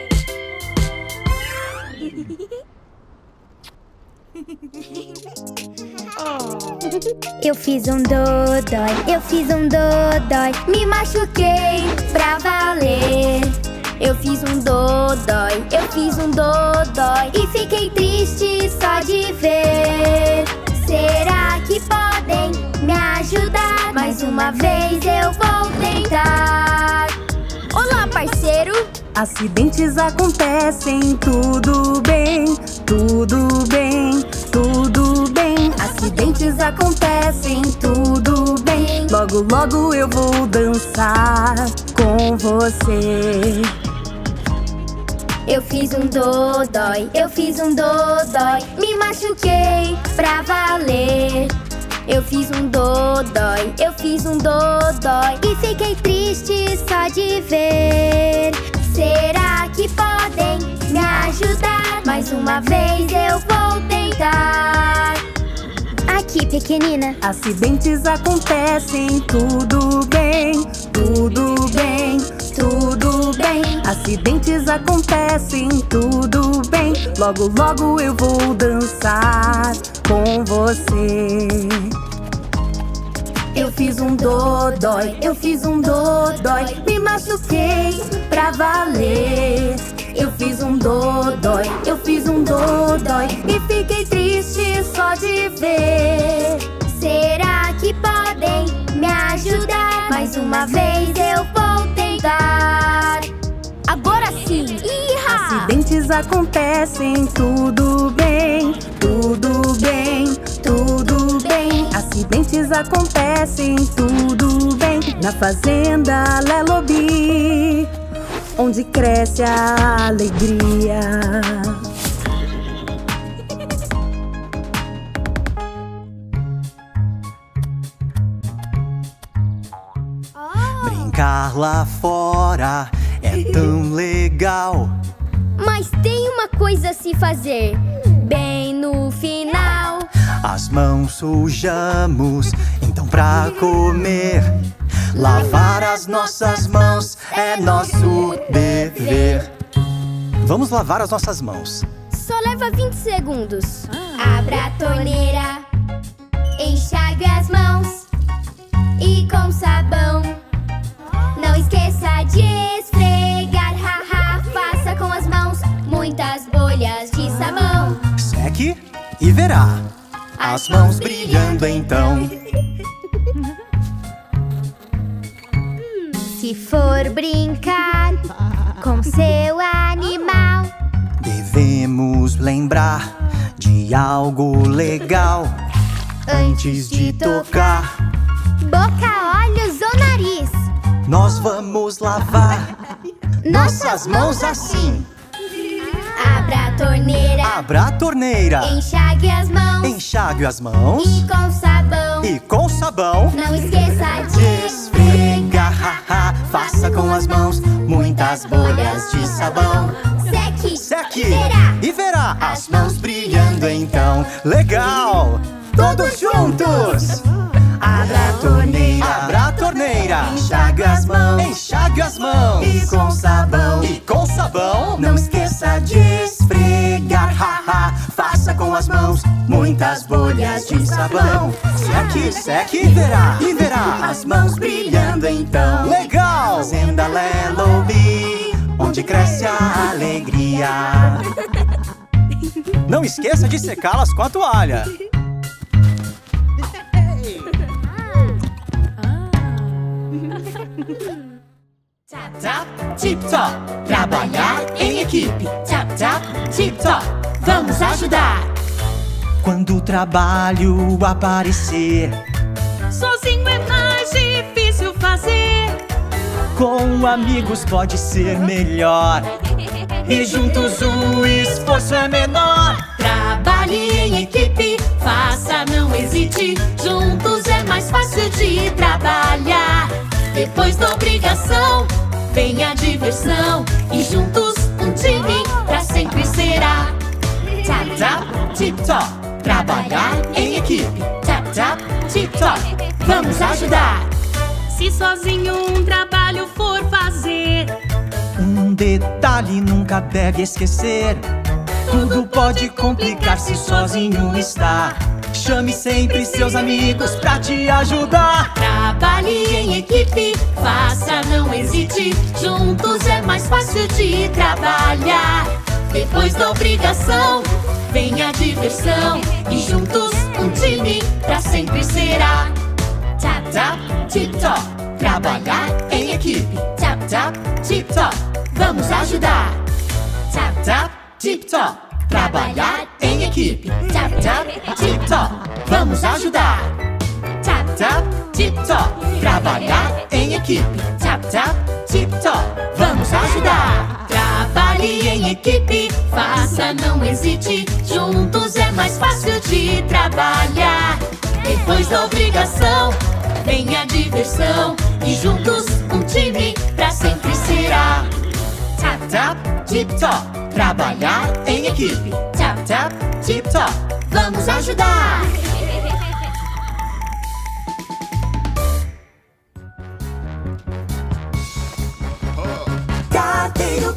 [SPEAKER 4] Eu fiz um dodói, eu fiz um dodói. Me machuquei pra valer. Eu fiz um dodói, eu fiz um dodói. E fiquei triste só de ver. Será que podem me ajudar? Mais uma vez eu vou tentar. Olá, parceiro!
[SPEAKER 2] Acidentes acontecem, tudo bem, tudo bem, tudo bem. Acidentes acontecem, tudo bem. Logo, logo eu vou dançar com você.
[SPEAKER 4] Eu fiz um dodói, eu fiz um dodói. Me machuquei pra valer. Eu fiz um dodói, eu fiz um dodói. E fiquei triste só de ver. Será que podem me ajudar? Mais uma vez eu vou tentar. Aqui, pequenina.
[SPEAKER 2] Acidentes acontecem, tudo bem, tudo bem, tudo Acidentes acontecem, tudo bem. Logo, logo eu vou dançar com você. Eu fiz um dodói, eu fiz um dodói, me machuquei pra valer. Eu fiz um dodói, eu fiz um dodói, e fiquei triste só de ver.
[SPEAKER 4] Será que podem me ajudar? Mais uma vez eu vou tentar.
[SPEAKER 3] Agora sim! Iha!
[SPEAKER 2] Acidentes acontecem, tudo bem, tudo bem, tudo bem. Acidentes acontecem, tudo bem. Na fazenda Lelobi, onde cresce a alegria.
[SPEAKER 5] Brincar lá fora é tão legal.
[SPEAKER 4] Mas tem uma coisa a se fazer bem no final.
[SPEAKER 5] As mãos sujamos, então pra comer, lavar as nossas mãos é nosso dever. Vamos lavar as nossas mãos.
[SPEAKER 4] Só leva 20 segundos. Abra a torneira, enxague as mãos e com sabão. Não esqueça de esfregar, haha. Faça com as mãos muitas bolhas de sabão.
[SPEAKER 5] Seque e verá as mãos brilhando então.
[SPEAKER 4] Se for brincar com seu animal,
[SPEAKER 5] devemos lembrar de algo legal antes de tocar.
[SPEAKER 4] Boca, olhos ou nariz,
[SPEAKER 5] Nós vamos lavar nossas mãos assim.
[SPEAKER 4] abra a torneira,
[SPEAKER 5] Abra a torneira,
[SPEAKER 4] enxague as mãos
[SPEAKER 5] enxague as mãos
[SPEAKER 4] e com sabão.
[SPEAKER 5] e com sabão
[SPEAKER 4] Não esqueça de
[SPEAKER 5] esfregar, haha. Faça com as mãos muitas bolhas de sabão.
[SPEAKER 4] seque,
[SPEAKER 5] Seque
[SPEAKER 4] verá.
[SPEAKER 5] e verá as mãos brilhando então. Legal! Todos juntos! Abra a torneira, enxague as mãos e com sabão, não esqueça de esfregar, haha. Faça com as mãos muitas bolhas de sabão. Seque e verá as mãos brilhando então. Legal! Fazenda Lelobi, onde cresce a alegria. Não esqueça de secá-las com a toalha.
[SPEAKER 1] Tap, tap, tip-top, trabalhar em equipe. Tap, tap, tip-top, vamos ajudar.
[SPEAKER 5] Quando o trabalho aparecer,
[SPEAKER 7] Sozinho é mais difícil fazer.
[SPEAKER 5] com amigos pode ser melhor. E juntos o esforço é menor.
[SPEAKER 7] Trabalhe em equipe, faça, não hesite. Juntos é mais fácil de trabalhar. Depois da obrigação, vem a diversão. E juntos um time pra sempre será.
[SPEAKER 1] Tap, tap, tip-top, trabalhar em equipe. Tap, tap, tip-top, vamos ajudar.
[SPEAKER 7] Se sozinho um trabalho for fazer,
[SPEAKER 5] Um detalhe nunca deve esquecer: tudo pode complicar se sozinho está. Chame sempre seus amigos pra te ajudar.
[SPEAKER 7] trabalhe em equipe, faça, não hesite. Juntos é mais fácil de trabalhar. Depois da obrigação, vem a diversão. E juntos um time pra sempre será.
[SPEAKER 1] Tap, tap, tip-top, trabalhar em equipe. Tap, tap, tip-top, vamos ajudar. Tap, tap, tip-top, trabalhar em equipe. Tap, tap, tip-top, vamos ajudar. Tap, tap, tip-top, trabalhar em equipe. Tap, tap, tip-top, vamos ajudar.
[SPEAKER 7] Trabalhe em equipe, faça, não hesite. Juntos é mais fácil de trabalhar. Depois da obrigação, vem a diversão. E juntos um time pra sempre será.
[SPEAKER 1] Tap, tap, tip-top, trabalhar em equipe. Tap, tap, tip-top, vamos ajudar. Carteiro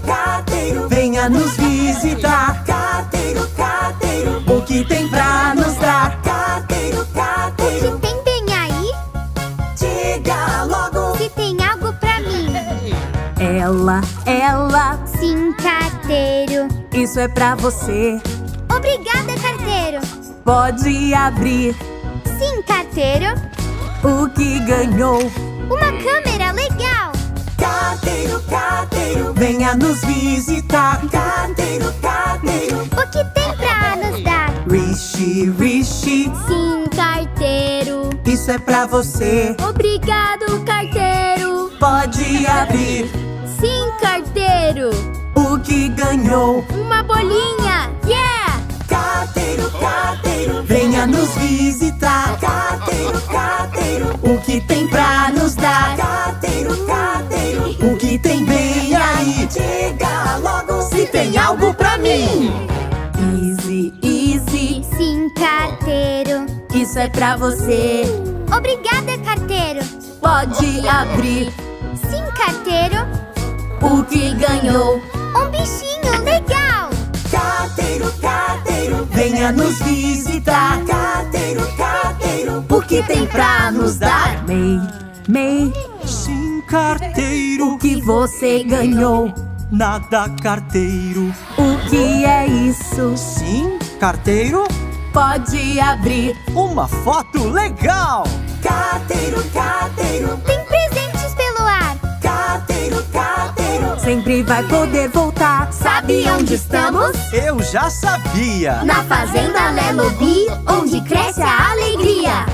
[SPEAKER 1] carteiro, venha nos visitar. Carteiro, carteiro, o que tem pra nos dar? Carteiro, carteiro,
[SPEAKER 4] O que tem bem aí?
[SPEAKER 1] diga logo.
[SPEAKER 4] Se tem algo pra mim.
[SPEAKER 2] Ela,
[SPEAKER 4] Sim, carteiro.
[SPEAKER 2] isso é pra você.
[SPEAKER 4] Obrigada, carteiro.
[SPEAKER 2] Pode abrir
[SPEAKER 4] Sim, carteiro.
[SPEAKER 2] o que ganhou.
[SPEAKER 4] Uma câmera legal.
[SPEAKER 1] Carteiro, carteiro, venha nos visitar. Carteiro, carteiro,
[SPEAKER 4] O que tem pra nos dar?
[SPEAKER 1] Rishi, Rishi,
[SPEAKER 4] Sim, carteiro.
[SPEAKER 1] isso é pra você.
[SPEAKER 4] Obrigado, carteiro.
[SPEAKER 1] Pode abrir
[SPEAKER 4] Sim, carteiro.
[SPEAKER 1] o que ganhou.
[SPEAKER 4] Uma bolinha. Yeah!
[SPEAKER 1] Carteiro, carteiro, venha nos visitar. Carteiro, carteiro, o que tem pra nos dar? Carteiro, carteiro, o que tem bem aí? Diga logo se tem algo pra mim.
[SPEAKER 2] Easy, easy,
[SPEAKER 4] Sim, carteiro.
[SPEAKER 2] isso é pra você.
[SPEAKER 4] Obrigada, carteiro.
[SPEAKER 2] Pode abrir
[SPEAKER 4] Sim, carteiro.
[SPEAKER 2] o que ganhou.
[SPEAKER 4] Um bichinho legal.
[SPEAKER 1] Carteiro, carteiro, venha nos visitar. Carteiro, carteiro,
[SPEAKER 2] O que tem pra nos dar? May,
[SPEAKER 5] Sim, carteiro,
[SPEAKER 2] o que você ganhou?
[SPEAKER 5] nada carteiro.
[SPEAKER 2] O que é isso?
[SPEAKER 5] Sim, carteiro,
[SPEAKER 2] Pode abrir
[SPEAKER 5] uma foto legal.
[SPEAKER 1] carteiro, carteiro,
[SPEAKER 4] Tem presentes pelo ar.
[SPEAKER 1] carteiro, carteiro.
[SPEAKER 2] sempre vai poder voltar.
[SPEAKER 4] Sabe onde estamos?
[SPEAKER 5] Eu já sabia.
[SPEAKER 4] Na Fazenda Lelobi, onde cresce a alegria.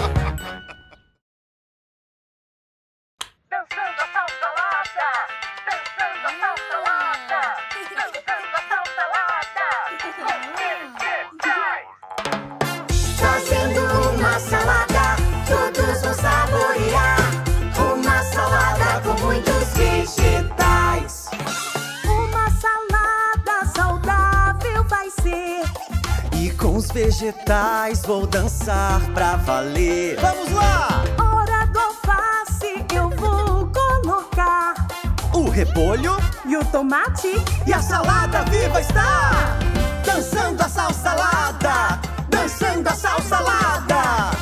[SPEAKER 3] Dançando a salsa lata, dançando a salsa lata, dançando a salsa lata.
[SPEAKER 1] Fazendo uma salada, todos vão saborear. Uma salada com muitos vegetais.
[SPEAKER 2] Uma salada saudável vai ser.
[SPEAKER 5] E com os vegetais vou dançar pra valer. Vamos lá!
[SPEAKER 2] Hora do alface eu vou colocar.
[SPEAKER 5] O repolho
[SPEAKER 2] E o tomate?
[SPEAKER 5] e a salada viva está! Dançando a salsalada! Dançando a salsalada!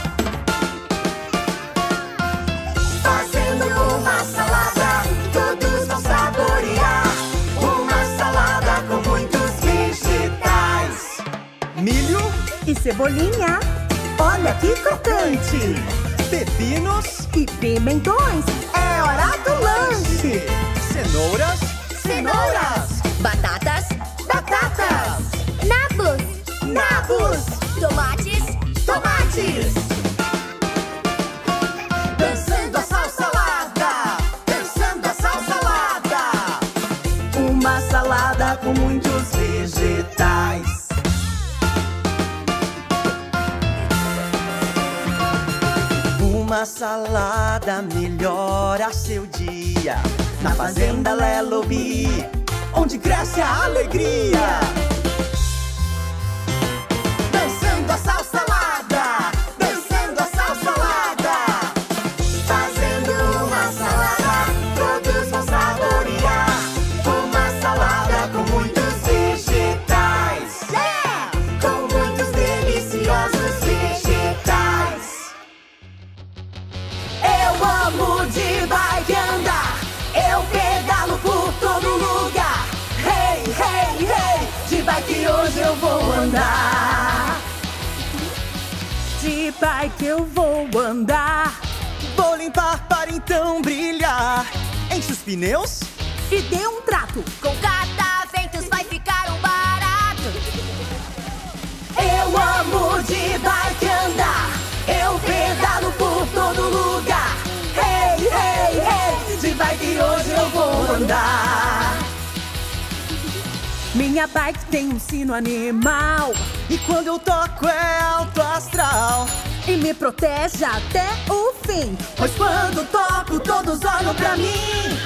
[SPEAKER 1] Fazendo uma salada, todos vão saborear. Uma salada com muitos vegetais.
[SPEAKER 5] Milho,
[SPEAKER 2] E cebolinha? Olha que crocante!
[SPEAKER 5] pepinos,
[SPEAKER 2] E pimentões! É hora do lanche!
[SPEAKER 5] cenouras,
[SPEAKER 1] Cenouras,
[SPEAKER 3] Batatas,
[SPEAKER 1] batatas,
[SPEAKER 4] Nabos.
[SPEAKER 1] nabos,
[SPEAKER 3] tomates,
[SPEAKER 1] tomates. Dançando a salsalada, dançando a salsalada.
[SPEAKER 2] Uma salada com muitos
[SPEAKER 1] Vegetais.
[SPEAKER 5] uma salada melhora seu dia. Na Fazenda Lelobi, onde cresce a alegria.
[SPEAKER 1] Dançando a salsalada, dançando a salsalada. Fazendo uma salada, todos vão saborear. Uma salada com muitos vegetais. Com muitos deliciosos vegetais. Eu amo de bike andar. Eu pedalo por todo lugar. Hey, hey, hey, de bike hoje eu vou andar.
[SPEAKER 2] De bike eu vou andar.
[SPEAKER 5] Vou limpar para então brilhar. Enche os pneus,
[SPEAKER 2] E dê um trato.
[SPEAKER 3] com cataventos vai ficar um barato.
[SPEAKER 1] Eu amo de bike andar. Eu pedalo por todo lugar. Hey, hey, hey, de bike hoje eu vou andar.
[SPEAKER 2] Minha bike tem um sino animal.
[SPEAKER 5] e quando eu toco é alto astral.
[SPEAKER 2] E me protege até o fim.
[SPEAKER 1] Pois quando toco todos olham pra mim.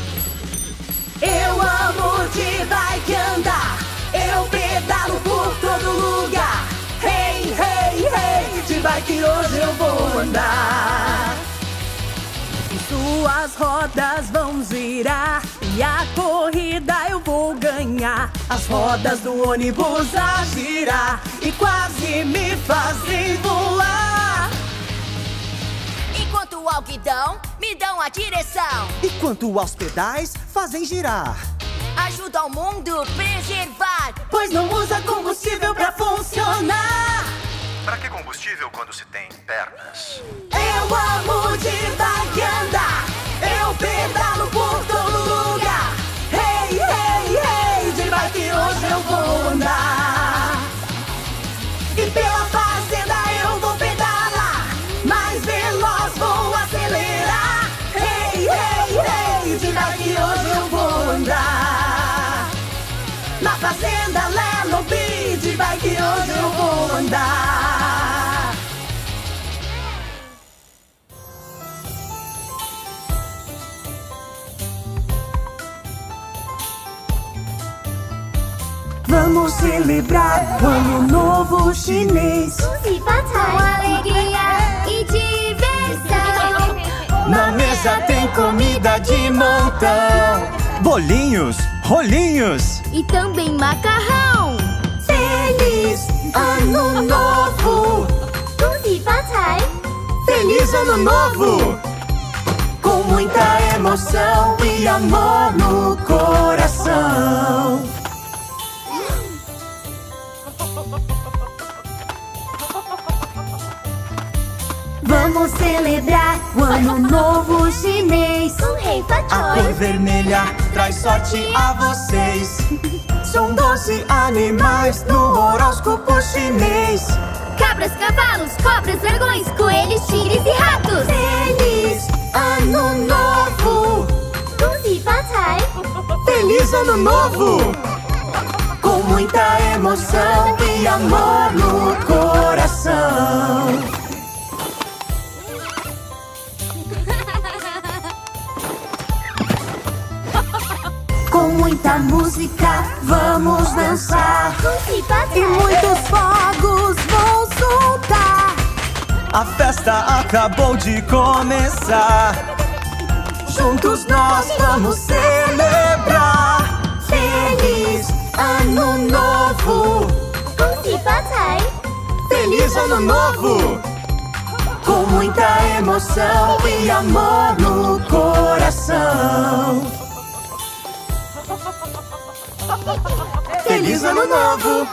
[SPEAKER 1] Eu amo de bike andar. Eu pedalo por todo lugar. Hey, hey, hey, de bike hoje eu vou andar.
[SPEAKER 2] Suas rodas vão girar e a corrida eu vou ganhar. As rodas do ônibus a girar e quase me fazem voar.
[SPEAKER 3] Enquanto o algodão me dão a direção,
[SPEAKER 1] Enquanto aos pedais fazem girar.
[SPEAKER 3] ajuda o mundo preservar.
[SPEAKER 2] Pois não usa combustível pra funcionar.
[SPEAKER 5] Pra que combustível quando se tem pernas?
[SPEAKER 2] Eu amo de bike andar, eu pedalo por todo lugar. Hey, hey, hey, de bike hoje eu vou andar. E pela fazenda eu vou pedalar, mais veloz vou acelerar. Hey, hey, hey, de bike hoje eu vou andar. Na fazenda Lelobi, de bike hoje eu vou andar. Vamos celebrar o Ano Novo Chinês
[SPEAKER 4] Com alegria e diversão.
[SPEAKER 5] Na mesa tem comida de montão. Bolinhos, rolinhos.
[SPEAKER 6] E também macarrão.
[SPEAKER 2] Feliz Ano Novo!
[SPEAKER 5] Feliz Ano Novo!
[SPEAKER 2] Com muita emoção e amor no coração. Vamos celebrar o Ano Novo Chinês.
[SPEAKER 5] A cor vermelha traz sorte a vocês.
[SPEAKER 2] São 12 animais no horóscopo chinês.
[SPEAKER 6] Cabras, cavalos, cobras, dragões, coelhos, tigres e ratos.
[SPEAKER 2] Feliz Ano Novo!
[SPEAKER 5] Feliz Ano Novo!
[SPEAKER 2] Com muita emoção e amor no coração. Com muita música vamos dançar e muitos fogos vão soltar.
[SPEAKER 5] A festa acabou de começar.
[SPEAKER 2] Juntos nós vamos celebrar. Feliz Ano Novo!
[SPEAKER 5] Feliz Ano Novo!
[SPEAKER 2] Com muita emoção e amor no coração.
[SPEAKER 5] Feliz Ano Novo!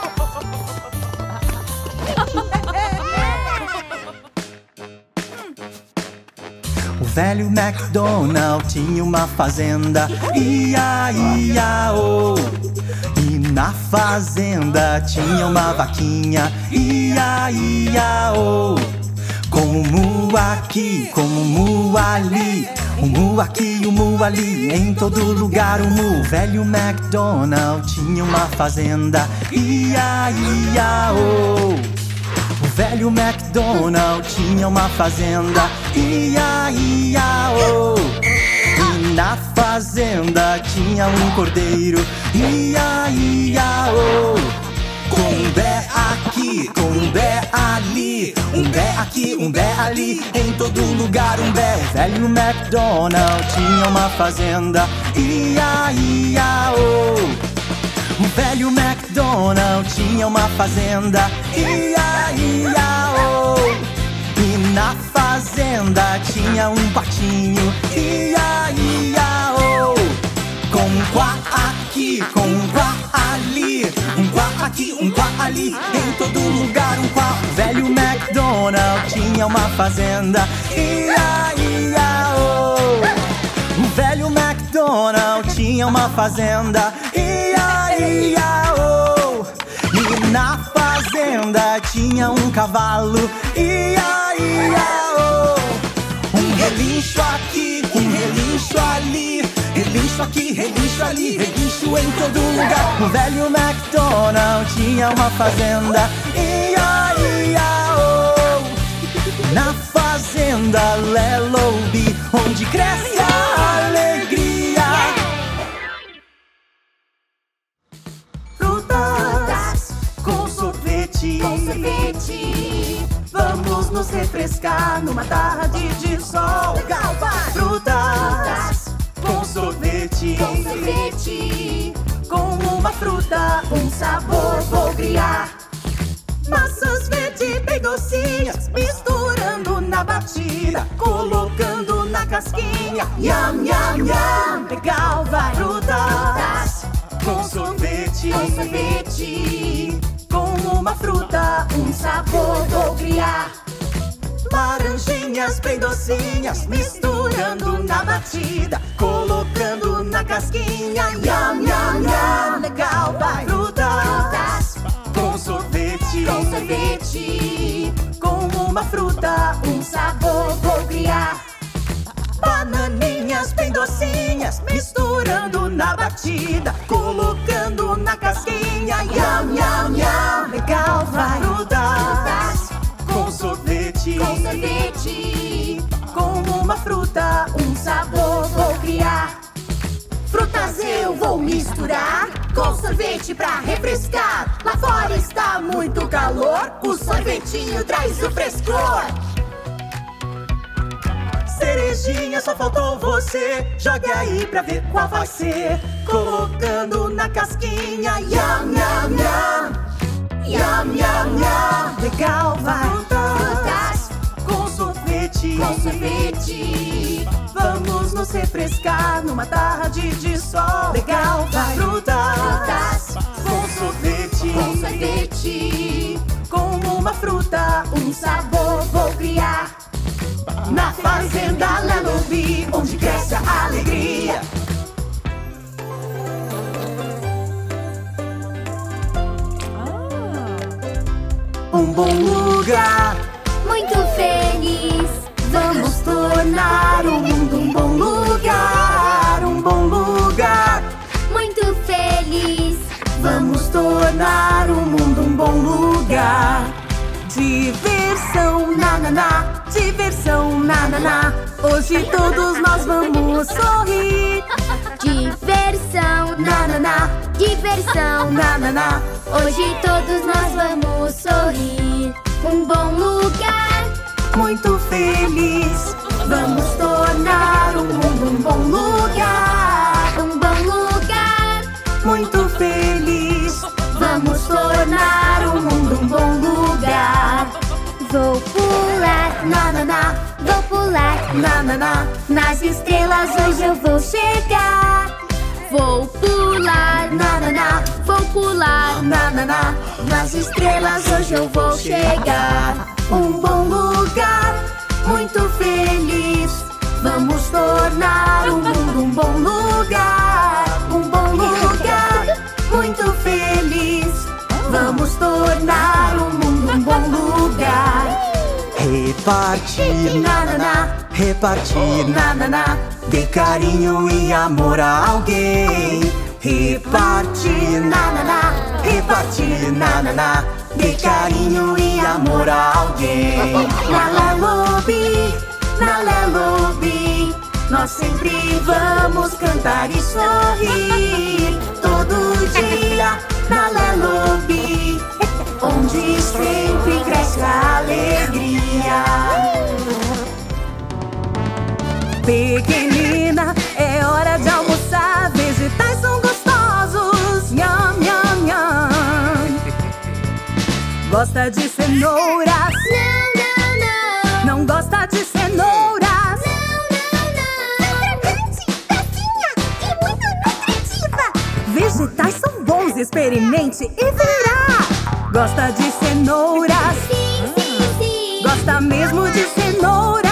[SPEAKER 5] O velho MacDonald tinha uma fazenda, ia, ia, oh. E na fazenda tinha uma vaquinha, ia, ia, oh. Como mu aqui, como mu ali, um mu aqui, um mu ali, em todo lugar um mu. O velho MacDonald tinha uma fazenda, ia, ia, oh. O velho MacDonald tinha uma fazenda, ia, ia, oh. E na fazenda tinha um cordeiro, ia, ia, oh. Com um bé aqui, com um bé ali, um bé aqui, um bé ali, em todo lugar um bé. O velho MacDonald tinha uma fazenda, ia, ia, oh. O velho MacDonald tinha uma fazenda, ia, ia, oh. E na fazenda tinha um patinho, ia, ia, oh. Com um quá aqui, com um quá ali, um quá aqui, um quá ali, em todo lugar um quá. O velho MacDonald tinha uma fazenda, ia, ia, oh. O velho MacDonald tinha uma fazenda, ia, ia, oh. E na fazenda tinha um cavalo, ia, ia, oh. Um relincho aqui, um relincho ali, relincho aqui, relincho ali, relincho em todo lugar. O velho MacDonald tinha uma fazenda, ia, ia, oh. Na fazenda Lelobi, onde cresce a alegria.
[SPEAKER 2] Frutas com sorvete, vamos nos refrescar numa tarde de sol. Frutas
[SPEAKER 1] frutas com sorvete. Com uma fruta, um sabor vou criar. Maçãs verdes bem docinhas, misturando na batida, colocando na casquinha. Nham, nham, nham, legal vai. Frutas com sorvete. Com uma fruta, um sabor vou criar. Laranjinhas bem docinhas, misturando na batida, colocando na casquinha. Nham, nham, nham, legal vai. Frutas com sorvete. Com uma fruta, um sabor vou criar. Bananinhas bem docinhas, misturando na batida, colocando na casquinha. Nham, nham, nham, legal vai. Frutas com sorvete. Com uma fruta, um sabor vou criar. Frutas eu vou misturar com sorvete pra refrescar. Lá fora está muito calor, o sorvetinho traz o frescor. Cerejinha, só faltou você, jogue aí pra ver qual vai ser. Colocando na casquinha. Nham, nham, nham. Nham, nham, nham, legal vai. Frutas com sorvete. Vamos nos refrescar numa tarde de sol. Legal vai. Frutas com sorvete. Com uma fruta, um sabor vou criar. Na fazenda Lelobi, onde cresce a alegria. Um bom lugar,
[SPEAKER 4] muito feliz.
[SPEAKER 1] vamos tornar o mundo um bom lugar. Um bom lugar,
[SPEAKER 4] Muito feliz.
[SPEAKER 1] vamos tornar o mundo um bom lugar. Diversão, na, diversão, na. Hoje todos nós vamos sorrir.
[SPEAKER 4] Diversão,
[SPEAKER 1] Na,
[SPEAKER 4] diversão.
[SPEAKER 1] na.
[SPEAKER 4] Hoje todos nós vamos sorrir. Um bom lugar,
[SPEAKER 1] Muito feliz, vamos tornar o mundo um bom lugar.
[SPEAKER 4] um bom lugar.
[SPEAKER 1] Muito feliz, vamos tornar o mundo um bom lugar.
[SPEAKER 4] Vou pular,
[SPEAKER 1] Na,
[SPEAKER 4] vou pular.
[SPEAKER 1] na.
[SPEAKER 4] Nas estrelas hoje eu vou chegar. Vou pular,
[SPEAKER 1] Na,
[SPEAKER 4] vou pular.
[SPEAKER 1] na.
[SPEAKER 4] Nas estrelas hoje eu vou chegar.
[SPEAKER 1] Um bom lugar, muito feliz, vamos tornar o mundo um bom lugar. Um bom lugar, muito feliz, vamos tornar o mundo um bom lugar.
[SPEAKER 5] Repartir, repartir,
[SPEAKER 1] Na,
[SPEAKER 5] dê carinho e amor a alguém.
[SPEAKER 1] repartir,
[SPEAKER 5] Repartir,
[SPEAKER 1] dê carinho e amor a alguém. Na Lelobi, nós sempre vamos cantar e sorrir. Todo dia na Lelobi, onde sempre cresce a alegria. Pequenina, é hora de almoçar. Vegetais são gostosos. Nham, nham, nham. Gosta de cenouras? Não gosta de cenouras? Vegetais são bons, experimente e verá. Gosta de cenouras?
[SPEAKER 4] Sim.
[SPEAKER 1] Gosta mesmo de cenouras?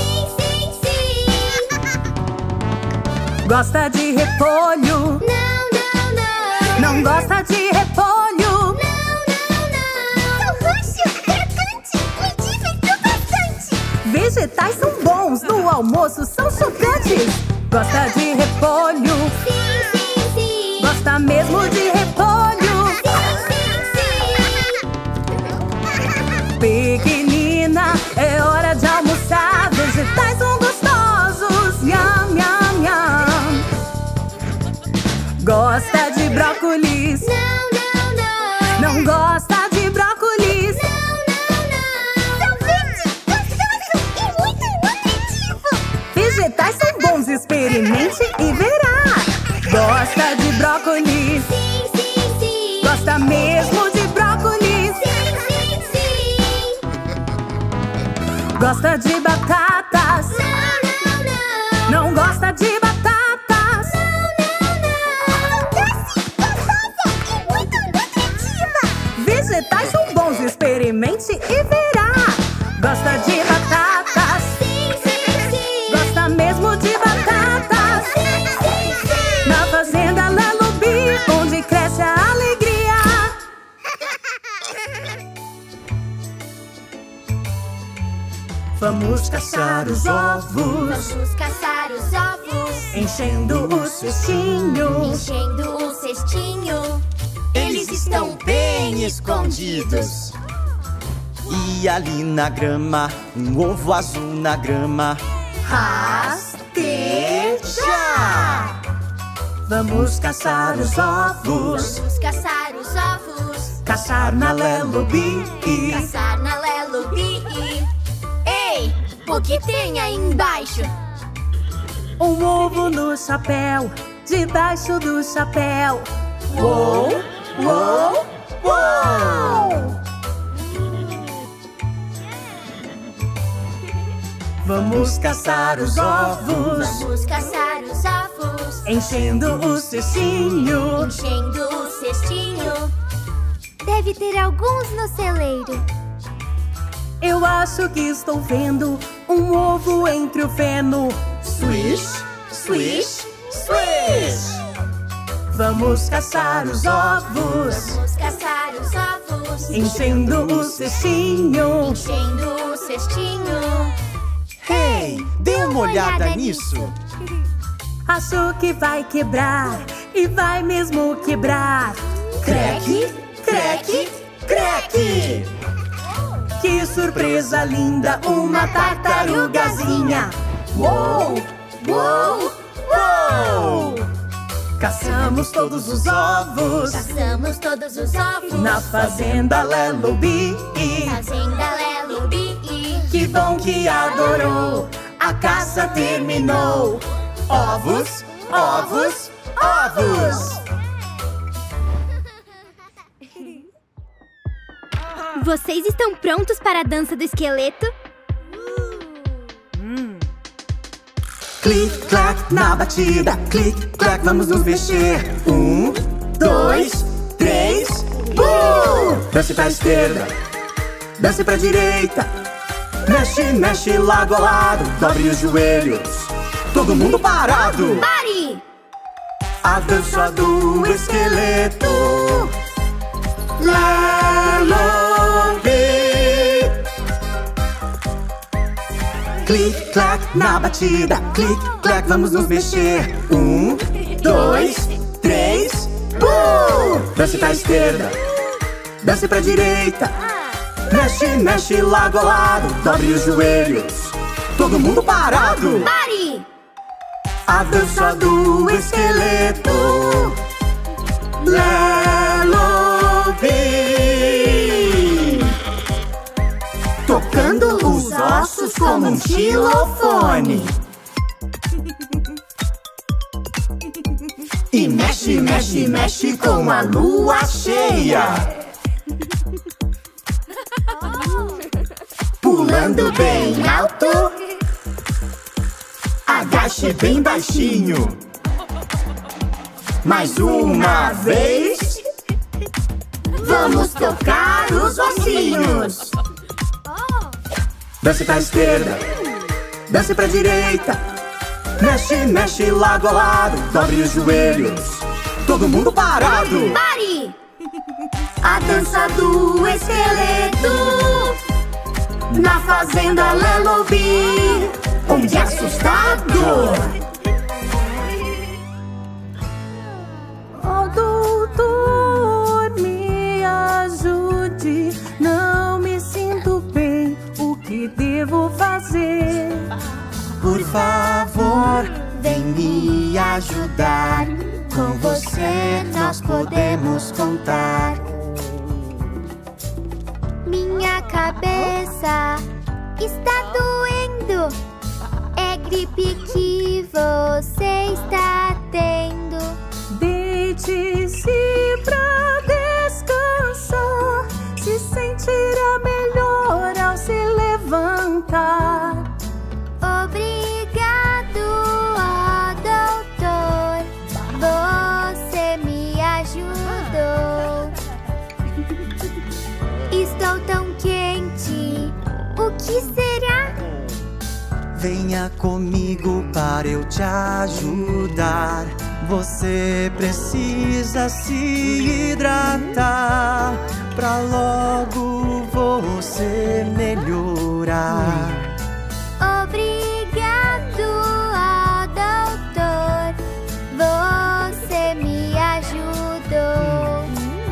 [SPEAKER 1] Gosta de repolho? Não gosta de repolho?
[SPEAKER 4] São roxo, crocante, me divertiu bastante.
[SPEAKER 1] Vegetais são bons, no almoço são chocantes. Gosta de repolho?
[SPEAKER 4] Sim.
[SPEAKER 1] Gosta mesmo de repolho? Pequenina, é hora de almoçar. Vegetais são gostosos. Nham, nham, nham. Gosta de brócolis? Não gosta de brócolis?
[SPEAKER 4] São verdes, gostoso e muito nutritivo.
[SPEAKER 1] Vegetais são
[SPEAKER 2] experimente e verá. Gosta de brócolis?
[SPEAKER 4] Sim, sim, sim.
[SPEAKER 2] Gosta mesmo de brócolis?
[SPEAKER 4] Sim, sim, sim.
[SPEAKER 2] Gosta de batatas?
[SPEAKER 4] Não,
[SPEAKER 2] Não gosta de batatas? Vegetais são bons, experimente e verá. Gosta de batatas?
[SPEAKER 4] sim, sim, sim.
[SPEAKER 2] Gosta mesmo de batatas?
[SPEAKER 4] Sim, sim, sim.
[SPEAKER 2] Na fazenda Lelubi, onde cresce a alegria. Vamos caçar os ovos,
[SPEAKER 4] Vamos caçar os ovos,
[SPEAKER 2] enchendo o cestinho.
[SPEAKER 4] enchendo o cestinho.
[SPEAKER 1] Eles estão bem escondidos.
[SPEAKER 5] E ali na grama, um ovo azul na grama.
[SPEAKER 2] Rasteja! Vamos caçar os ovos,
[SPEAKER 4] Vamos caçar os ovos,
[SPEAKER 2] caçar na Lelubi.
[SPEAKER 4] caçar na Lelubi. Ei, o que tem aí embaixo?
[SPEAKER 2] Um ovo no chapéu, debaixo do chapéu. Uou, uou, uou! Vamos caçar os ovos,
[SPEAKER 4] Vamos caçar os ovos,
[SPEAKER 2] enchendo o cestinho.
[SPEAKER 4] enchendo o cestinho. Deve ter alguns no celeiro.
[SPEAKER 2] Eu acho que estou vendo um ovo entre o feno.
[SPEAKER 1] Swish, swish, swish.
[SPEAKER 2] Vamos caçar os ovos,
[SPEAKER 4] Vamos caçar os ovos,
[SPEAKER 2] enchendo o cestinho.
[SPEAKER 4] enchendo o cestinho.
[SPEAKER 1] Hey, dê uma olhada nisso.
[SPEAKER 2] Acho que vai quebrar e vai mesmo quebrar.
[SPEAKER 1] Creque, creque, creque.
[SPEAKER 2] Que surpresa linda, uma tartarugazinha. Uou, uou, uou! Caçamos todos os ovos
[SPEAKER 4] Caçamos todos os ovos
[SPEAKER 2] na fazenda Lelubi.
[SPEAKER 4] Fazenda Lelubi.
[SPEAKER 2] Que bom que adorou, a caça terminou.
[SPEAKER 1] Ovos, ovos, ovos.
[SPEAKER 4] Vocês estão prontos para a dança do esqueleto?
[SPEAKER 5] Clic, clac, na batida. Clic, clac, vamos nos mexer. 1, 2, 3, Dance pra esquerda, dance pra direita. Mexe, mexe, lado a lado. Dobre os joelhos, todo mundo parado.
[SPEAKER 4] Pare!
[SPEAKER 5] A dança do esqueleto. Lelubi. Clic, clac, na batida. Clic, clac, vamos nos mexer. 1, 2, 3, Dance pra esquerda, dance pra direita. Mexe, mexe, lado a lado. Dobre os joelhos, todo mundo parado.
[SPEAKER 4] Pare!
[SPEAKER 5] A dança do esqueleto. Lelubi. Tocando os ossos como um xilofone. E mexe, mexe, mexe com a lua cheia. Pulando bem alto, agache bem baixinho. Mais uma vez. Vamos tocar os ossinhos. Dance pra esquerda, dance pra direita. Mexe, mexe, lado a lado. Dobre os joelhos, todo mundo parado.
[SPEAKER 4] Pare!
[SPEAKER 2] A dança do esqueleto na fazenda Lelubi.
[SPEAKER 5] Onde é assustador.
[SPEAKER 2] Oh, doutor, me ajude. Não me sinto bem. O que devo fazer?
[SPEAKER 1] Por favor, vem me ajudar. Com você nós podemos contar.
[SPEAKER 4] Minha cabeça está doendo. É gripe que
[SPEAKER 5] Venha comigo para eu te ajudar. Você precisa se hidratar pra logo você melhorar.
[SPEAKER 4] Obrigado, ó doutor, você me ajudou.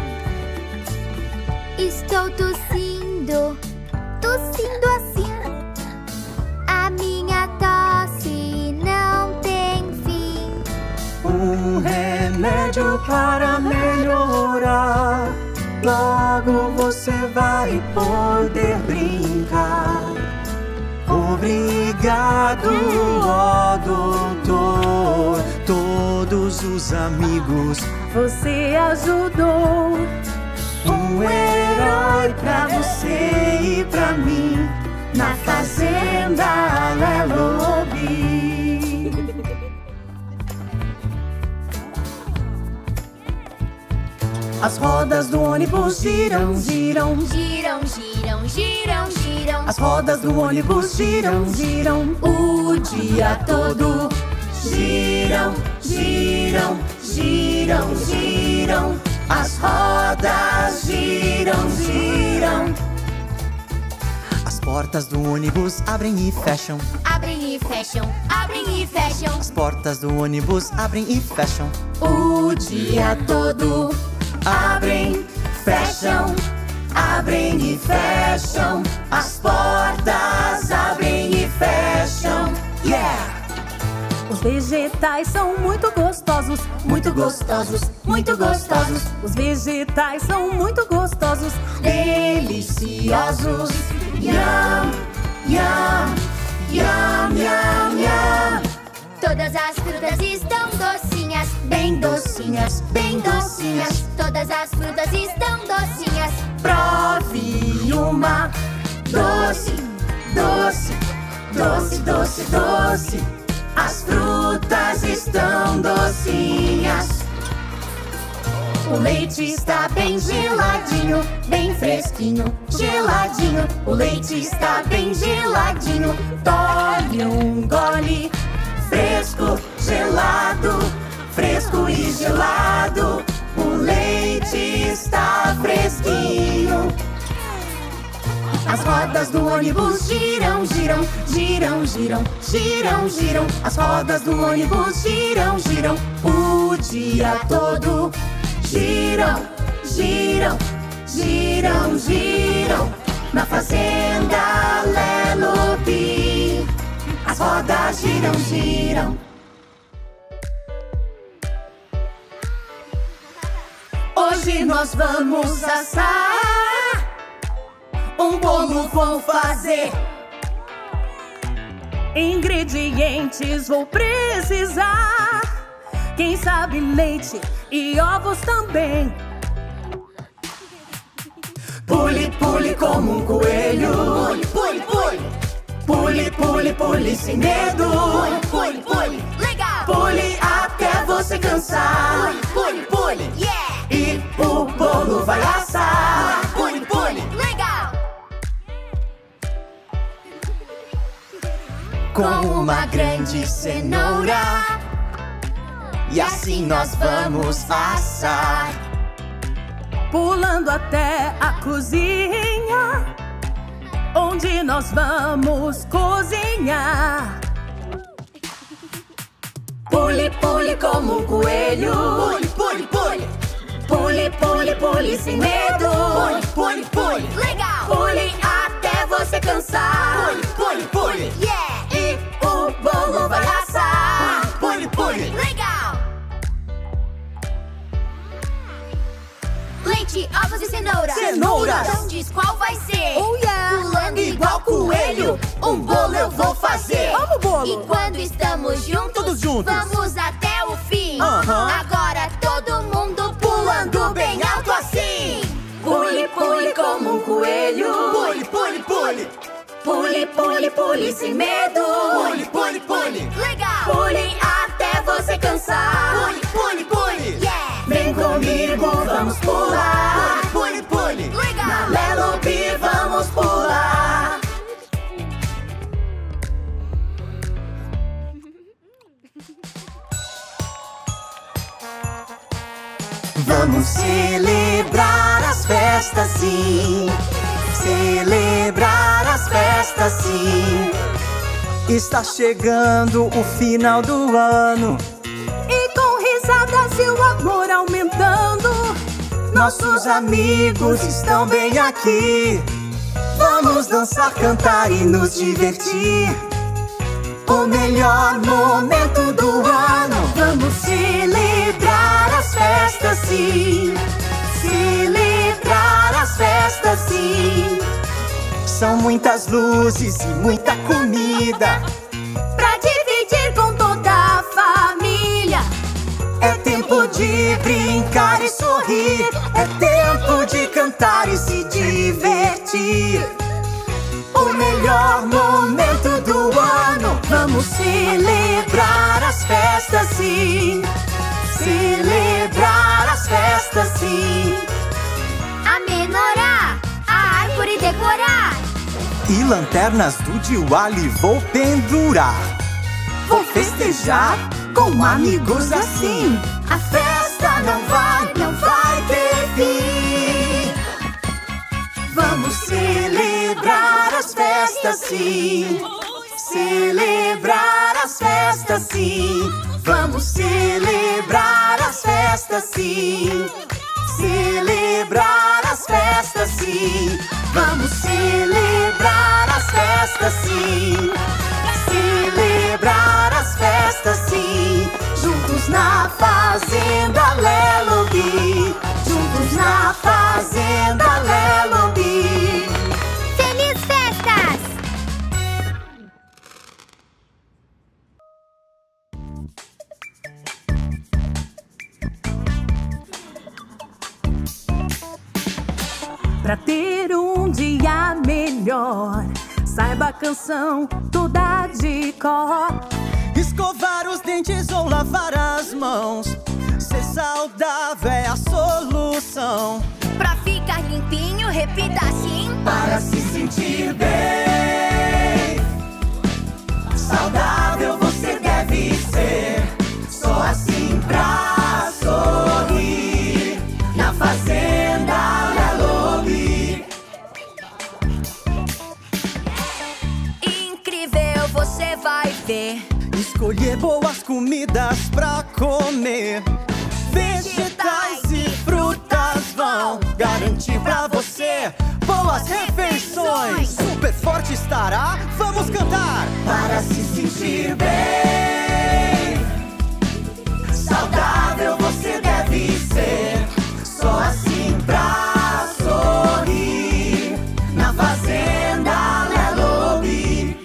[SPEAKER 4] Estou tossindo assim. A minha tosse não tem fim.
[SPEAKER 5] Um remédio para melhorar. Logo você vai poder brincar. Obrigado, ó doutor. Todos os amigos
[SPEAKER 2] Você ajudou.
[SPEAKER 5] um herói pra você e pra mim na fazenda Lelobi. As rodas do ônibus giram, giram.
[SPEAKER 3] Giram, giram, giram, giram.
[SPEAKER 5] As rodas do ônibus giram, giram o dia todo. Giram, giram, giram, giram. As rodas giram, giram. As portas do ônibus abrem e fecham.
[SPEAKER 3] Abrem e fecham, abrem e fecham.
[SPEAKER 5] As portas do ônibus abrem e fecham o dia todo. Abrem, fecham, abrem e fecham. As portas abrem e fecham. Yeah!
[SPEAKER 2] Os vegetais são muito gostosos,
[SPEAKER 5] Muito gostosos, muito gostosos.
[SPEAKER 2] os vegetais são muito gostosos.
[SPEAKER 5] Deliciosos. Yum, yum, yum, yum, yum.
[SPEAKER 3] Todas as frutas estão docinhas,
[SPEAKER 5] Bem docinhas, bem docinhas.
[SPEAKER 3] todas as frutas estão docinhas.
[SPEAKER 5] Prove uma. Doce, doce, doce, doce, doce. As frutas estão docinhas. O leite está bem geladinho, bem fresquinho, geladinho. O leite está bem geladinho. Tome um gole. Fresco, gelado, fresco e gelado. O leite está fresquinho. As rodas do ônibus giram, giram, giram, giram, giram, giram. As rodas do ônibus giram, giram o dia todo. Giram, giram, giram, giram. Na fazenda Lelobi. As rodas giram, giram. Hoje nós vamos assar. Um bolo vou fazer.
[SPEAKER 2] Ingredientes vou precisar. Quem sabe leite e ovos também.
[SPEAKER 5] Pule, pule como um coelho.
[SPEAKER 3] Pule, pule, pule,
[SPEAKER 5] Pule, pule, pule sem medo.
[SPEAKER 3] pule, pule, legal.
[SPEAKER 5] Pule até você cansar.
[SPEAKER 3] Pule, pule, yeah.
[SPEAKER 5] E o bolo vai assar.
[SPEAKER 3] Pule, pule, legal.
[SPEAKER 5] Com uma grande cenoura. E assim nós vamos assar.
[SPEAKER 2] Pulando até a cozinha, onde nós vamos cozinhar.
[SPEAKER 5] Pule, pule como um coelho.
[SPEAKER 3] Pule, pule, pule,
[SPEAKER 5] Pule, pule, pule sem medo.
[SPEAKER 3] pule, pule, legal.
[SPEAKER 5] Pule até você cansar.
[SPEAKER 3] Pule, pule, yeah.
[SPEAKER 5] E o bolo vai assar.
[SPEAKER 3] Pule, pule, legal. Leite, ovos e cenoura.
[SPEAKER 5] Cenouras.
[SPEAKER 3] Então diz qual vai ser.
[SPEAKER 2] Oh yeah!
[SPEAKER 3] Pulando
[SPEAKER 5] Igual coelho, um bolo eu vou fazer.
[SPEAKER 2] Vamos, bolo!
[SPEAKER 3] E quando estamos juntos,
[SPEAKER 5] Todos juntos.
[SPEAKER 3] vamos até o fim.
[SPEAKER 5] Aham.
[SPEAKER 3] Agora todo mundo pulando bem alto assim.
[SPEAKER 5] Pule, pule como um coelho.
[SPEAKER 3] Pule, pule, pule,
[SPEAKER 5] Pule, pule, pule sem medo.
[SPEAKER 3] pule, pule, pule, legal.
[SPEAKER 5] Pule até você cansar.
[SPEAKER 3] Pule, pule, pule, yeah.
[SPEAKER 5] Vem comigo, vamos pular.
[SPEAKER 3] Pule, pule,
[SPEAKER 5] Na
[SPEAKER 3] legal.
[SPEAKER 5] Lelobi vamos pular.
[SPEAKER 1] Vamos celebrar as festas, sim. Celebrar as festas, sim.
[SPEAKER 5] Está chegando o final do ano
[SPEAKER 2] E com risadas e o amor aumentando,
[SPEAKER 1] nossos amigos estão bem aqui. Vamos dançar, cantar e nos divertir. O melhor momento do ano. Vamos celebrar as festas, sim. Celebrar as festas, sim.
[SPEAKER 5] São muitas luzes e muita comida
[SPEAKER 2] pra dividir com toda a família.
[SPEAKER 1] É tempo de brincar e sorrir. É tempo de cantar e se divertir. O melhor momento do ano. Vamos celebrar as festas, sim. Celebrar as festas, sim.
[SPEAKER 3] A menorá, a árvore decorar.
[SPEAKER 5] e lanternas do Diwali vou pendurar.
[SPEAKER 1] Vou festejar com amigos assim. A festa não vai ter fim. Vamos celebrar as festas, sim. Celebrar as festas, sim. Vamos celebrar as festas, sim. Celebrar as festas, sim. Vamos celebrar as festas, sim. Celebrar as festas, sim. Juntos na fazenda Lelobi. Juntos na fazenda Lelobi.
[SPEAKER 3] Feliz festas!
[SPEAKER 2] Pra ter um dia melhor, saiba a canção toda de cor.
[SPEAKER 5] Escovar os dentes ou lavar as mãos, ser saudável é a solução.
[SPEAKER 3] Pra ficar limpinho, repita assim.
[SPEAKER 1] Para se sentir bem, saudável você deve ser. Só assim pra sorrir. Na fazenda Lelobi.
[SPEAKER 3] Incrível, você vai ver.
[SPEAKER 5] Escolher boas comidas pra comer. Vegetais e frutas vão garantir pra você boas refeições. Super forte estará, vamos cantar.
[SPEAKER 1] Para se sentir bem, saudável você deve ser. Só assim pra sorrir. Na fazenda Lelobi.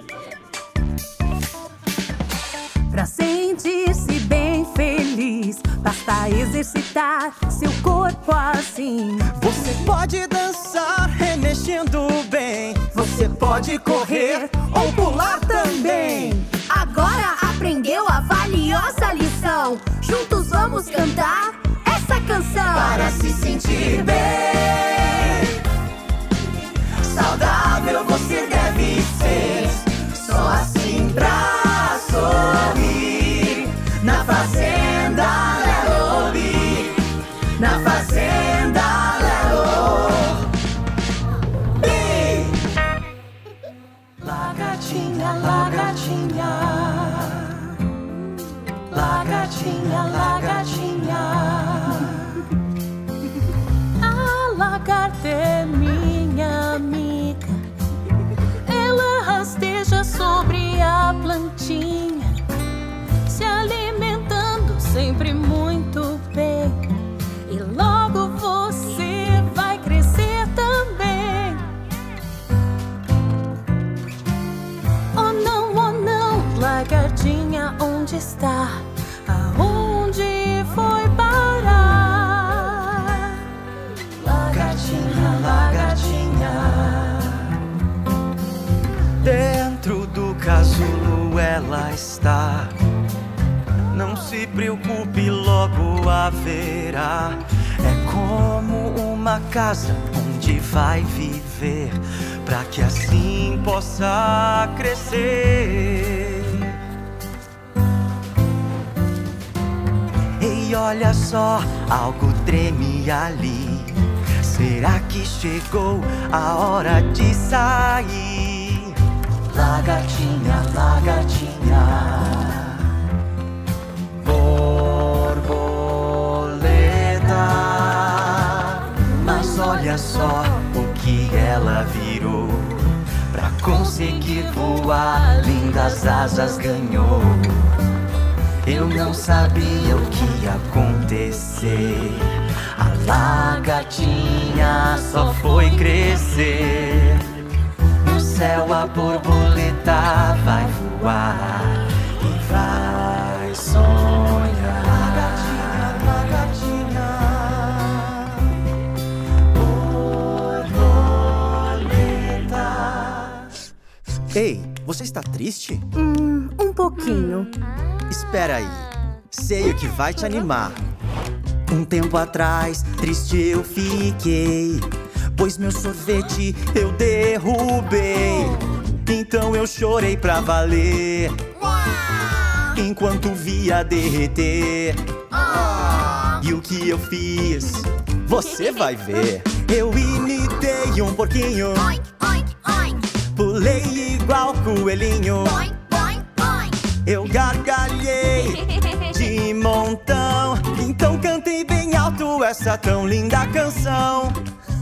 [SPEAKER 2] Pra sentir-se bem feliz, basta exercitar seu corpo assim.
[SPEAKER 5] Você pode dançar remexendo bem. Você pode correr ou pular também.
[SPEAKER 3] Agora aprendeu a valiosa lição. Juntos vamos cantar essa canção.
[SPEAKER 1] Para se sentir bem, saudável você deve ser. Só assim pra sorrir. Na fazenda Lelobi. Na fazenda Lelobi. Lagartinha, lagartinha. Lagartinha, lagartinha.
[SPEAKER 6] A lagarta é minha amiga. Ela rasteja sobre a plantinha, se alimentando sempre muito bem. E logo você vai crescer também. Oh não, lagartinha, onde está? Aonde foi parar?
[SPEAKER 1] Lagartinha, lagartinha.
[SPEAKER 5] Dentro do casulo ela está. Não se preocupe, logo haverá. É como uma casa onde vai viver, pra que assim possa crescer. Ei, olha só, algo treme ali. Será que chegou a hora de sair? Lagartinha, lagartinha, borboleta. Mas olha só o que ela virou. Pra conseguir voar, lindas asas ganhou. Eu não sabia o que ia acontecer. A lagartinha só foi crescer. No céu a borboleta vai voar e vai sonhar. Lagartinha, borboleta. Ei, você está triste?
[SPEAKER 2] Um pouquinho.
[SPEAKER 5] Espera aí, sei o que vai te animar. Um tempo atrás, triste eu fiquei, pois meu sorvete eu derrubei. Então eu chorei pra valer, enquanto via derreter. E o que eu fiz, você vai ver. Eu imitei um porquinho, pulei igual coelhinho. Eu gargalhei de montão, então cantei bem alto essa tão linda canção.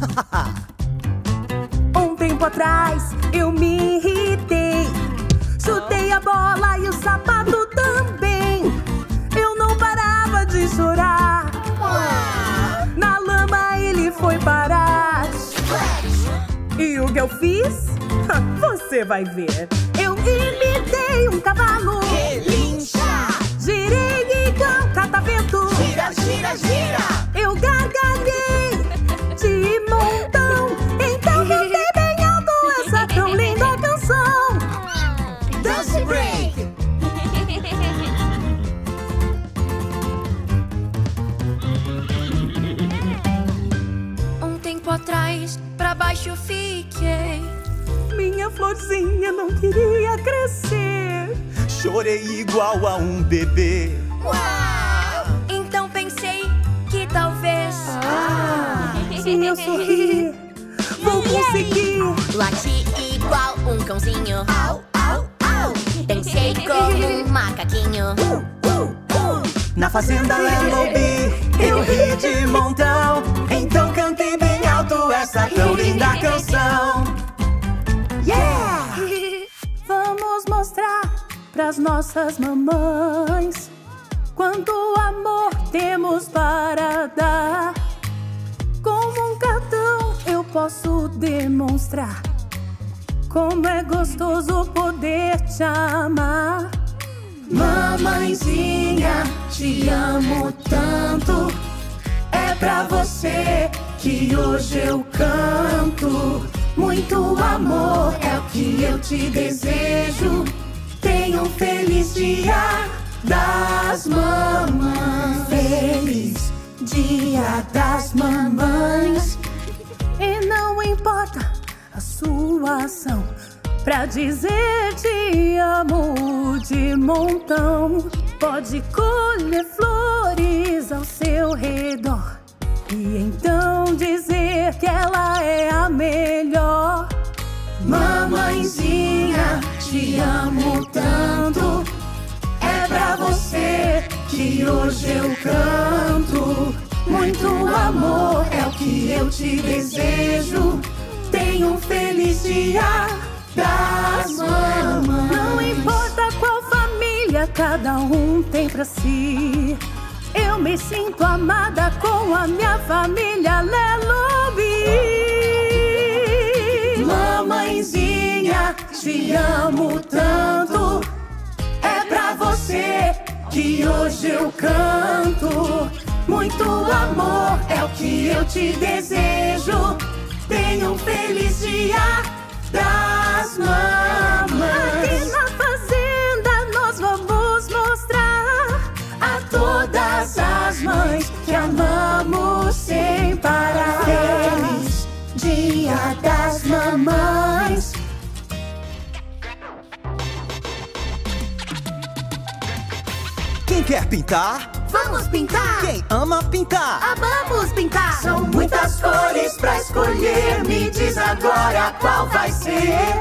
[SPEAKER 2] Um tempo atrás eu me irritei, chutei a bola e o sapato também. Eu não parava de chorar, na lama ele foi parar. E o que eu fiz? Você vai ver. Eu imitei um cavalo,
[SPEAKER 1] Relincha,
[SPEAKER 2] girei igual catavento.
[SPEAKER 1] gira, gira, gira.
[SPEAKER 2] Eu gargalhei de montão, então cantei bem alto essa tão linda canção.
[SPEAKER 1] Dance break.
[SPEAKER 3] Um tempo atrás, pra baixo fiquei.
[SPEAKER 2] Minha florzinha não queria crescer.
[SPEAKER 5] Chorei igual a um bebê.
[SPEAKER 3] Então pensei que talvez
[SPEAKER 2] Se eu sorrir, vou conseguir.
[SPEAKER 3] lati igual um cãozinho.
[SPEAKER 1] Au, au, au.
[SPEAKER 3] Dancei como um macaquinho.
[SPEAKER 5] Na fazenda Lemolby eu ri de montão, então cantei bem alto essa tão linda canção.
[SPEAKER 2] Yeah! Vamos mostrar pras nossas mamães quanto amor temos para dar. Como um cartão eu posso demonstrar como é gostoso poder te amar. Mamãezinha, te amo tanto. É pra você que hoje eu canto. Muito amor é o que eu te desejo. Tenha um feliz dia das mamães. Feliz dia das mamães. E não importa a sua ação, pra dizer te amo de montão. Pode colher flores ao seu redor e então dizer que ela é a melhor. Mamãezinha, te amo tanto. É pra você que hoje eu canto. Muito amor é o que eu te desejo. Tenha um feliz dia das mamães. Não importa qual família cada um tem pra si, eu me sinto amada com a minha família Lemolby. Mamãezinha, te amo tanto. É pra você que hoje eu canto. Muito amor é o que eu te desejo. Tenha um feliz dia das mamães. Aqui na fazenda nós vamos mostrar a todas as mães que amamos sem parar. Feliz dia das mamães.
[SPEAKER 5] Quem quer pintar?
[SPEAKER 2] Vamos pintar!
[SPEAKER 5] Quem ama pintar?
[SPEAKER 2] Amamos pintar!
[SPEAKER 1] São muitas cores pra escolher. Me diz agora qual vai ser.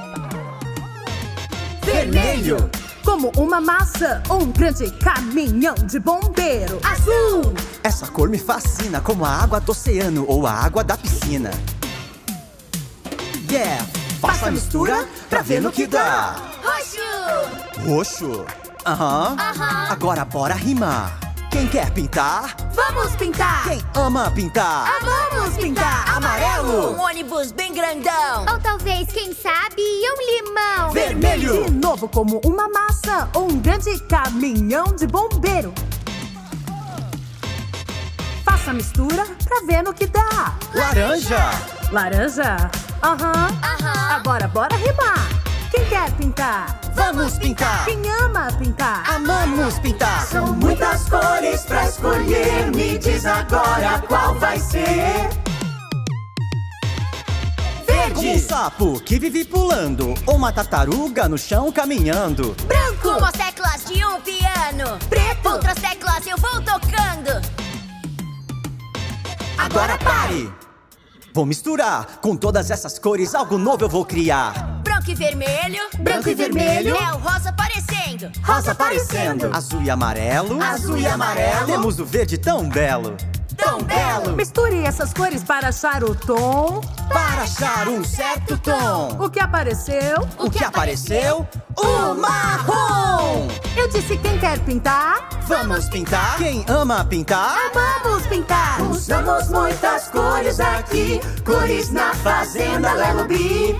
[SPEAKER 2] Vermelho! Como uma maçã ou um grande caminhão de bombeiro. Azul!
[SPEAKER 5] Essa cor me fascina, como a água do oceano ou a água da piscina. Yeah! Faça a mistura pra ver no que dá.
[SPEAKER 3] Roxo!
[SPEAKER 5] Roxo? Aham. Agora bora rimar. Quem quer pintar?
[SPEAKER 2] Vamos pintar!
[SPEAKER 5] Quem ama pintar?
[SPEAKER 2] Amamos pintar!
[SPEAKER 5] Amarelo!
[SPEAKER 3] Um ônibus bem grandão.
[SPEAKER 4] Ou talvez, quem sabe, um limão.
[SPEAKER 5] Vermelho!
[SPEAKER 2] De novo, como uma maçã ou um grande caminhão de bombeiro. Faça a mistura pra ver no que dá.
[SPEAKER 5] Laranja!
[SPEAKER 2] Laranja? Aham. Agora bora rimar. Quem quer pintar?
[SPEAKER 5] Vamos pintar!
[SPEAKER 2] Quem ama pintar?
[SPEAKER 5] Amamos pintar!
[SPEAKER 1] São muitas cores pra escolher. Me diz agora qual vai ser.
[SPEAKER 5] Como um sapo que vive pulando, ou uma tartaruga no chão caminhando.
[SPEAKER 3] Branco! Como as teclas de um piano.
[SPEAKER 2] Preto!
[SPEAKER 3] Outras teclas eu vou tocando.
[SPEAKER 5] Agora pare! Vou misturar com todas essas cores, algo novo eu vou criar.
[SPEAKER 3] Branco e vermelho.
[SPEAKER 2] Branco e vermelho.
[SPEAKER 3] É o rosa aparecendo.
[SPEAKER 2] Rosa aparecendo.
[SPEAKER 5] Azul e amarelo.
[SPEAKER 1] Azul e amarelo.
[SPEAKER 5] Temos o verde tão belo.
[SPEAKER 3] Tão belo.
[SPEAKER 2] Misture essas cores para achar o tom.
[SPEAKER 5] Para achar um certo tom.
[SPEAKER 2] O que apareceu?
[SPEAKER 5] O que apareceu? O marrom!
[SPEAKER 2] Eu disse quem quer pintar?
[SPEAKER 5] Vamos pintar? Quem ama pintar?
[SPEAKER 2] Amamos pintar!
[SPEAKER 1] Usamos muitas cores aqui. Cores na fazenda Lelobi.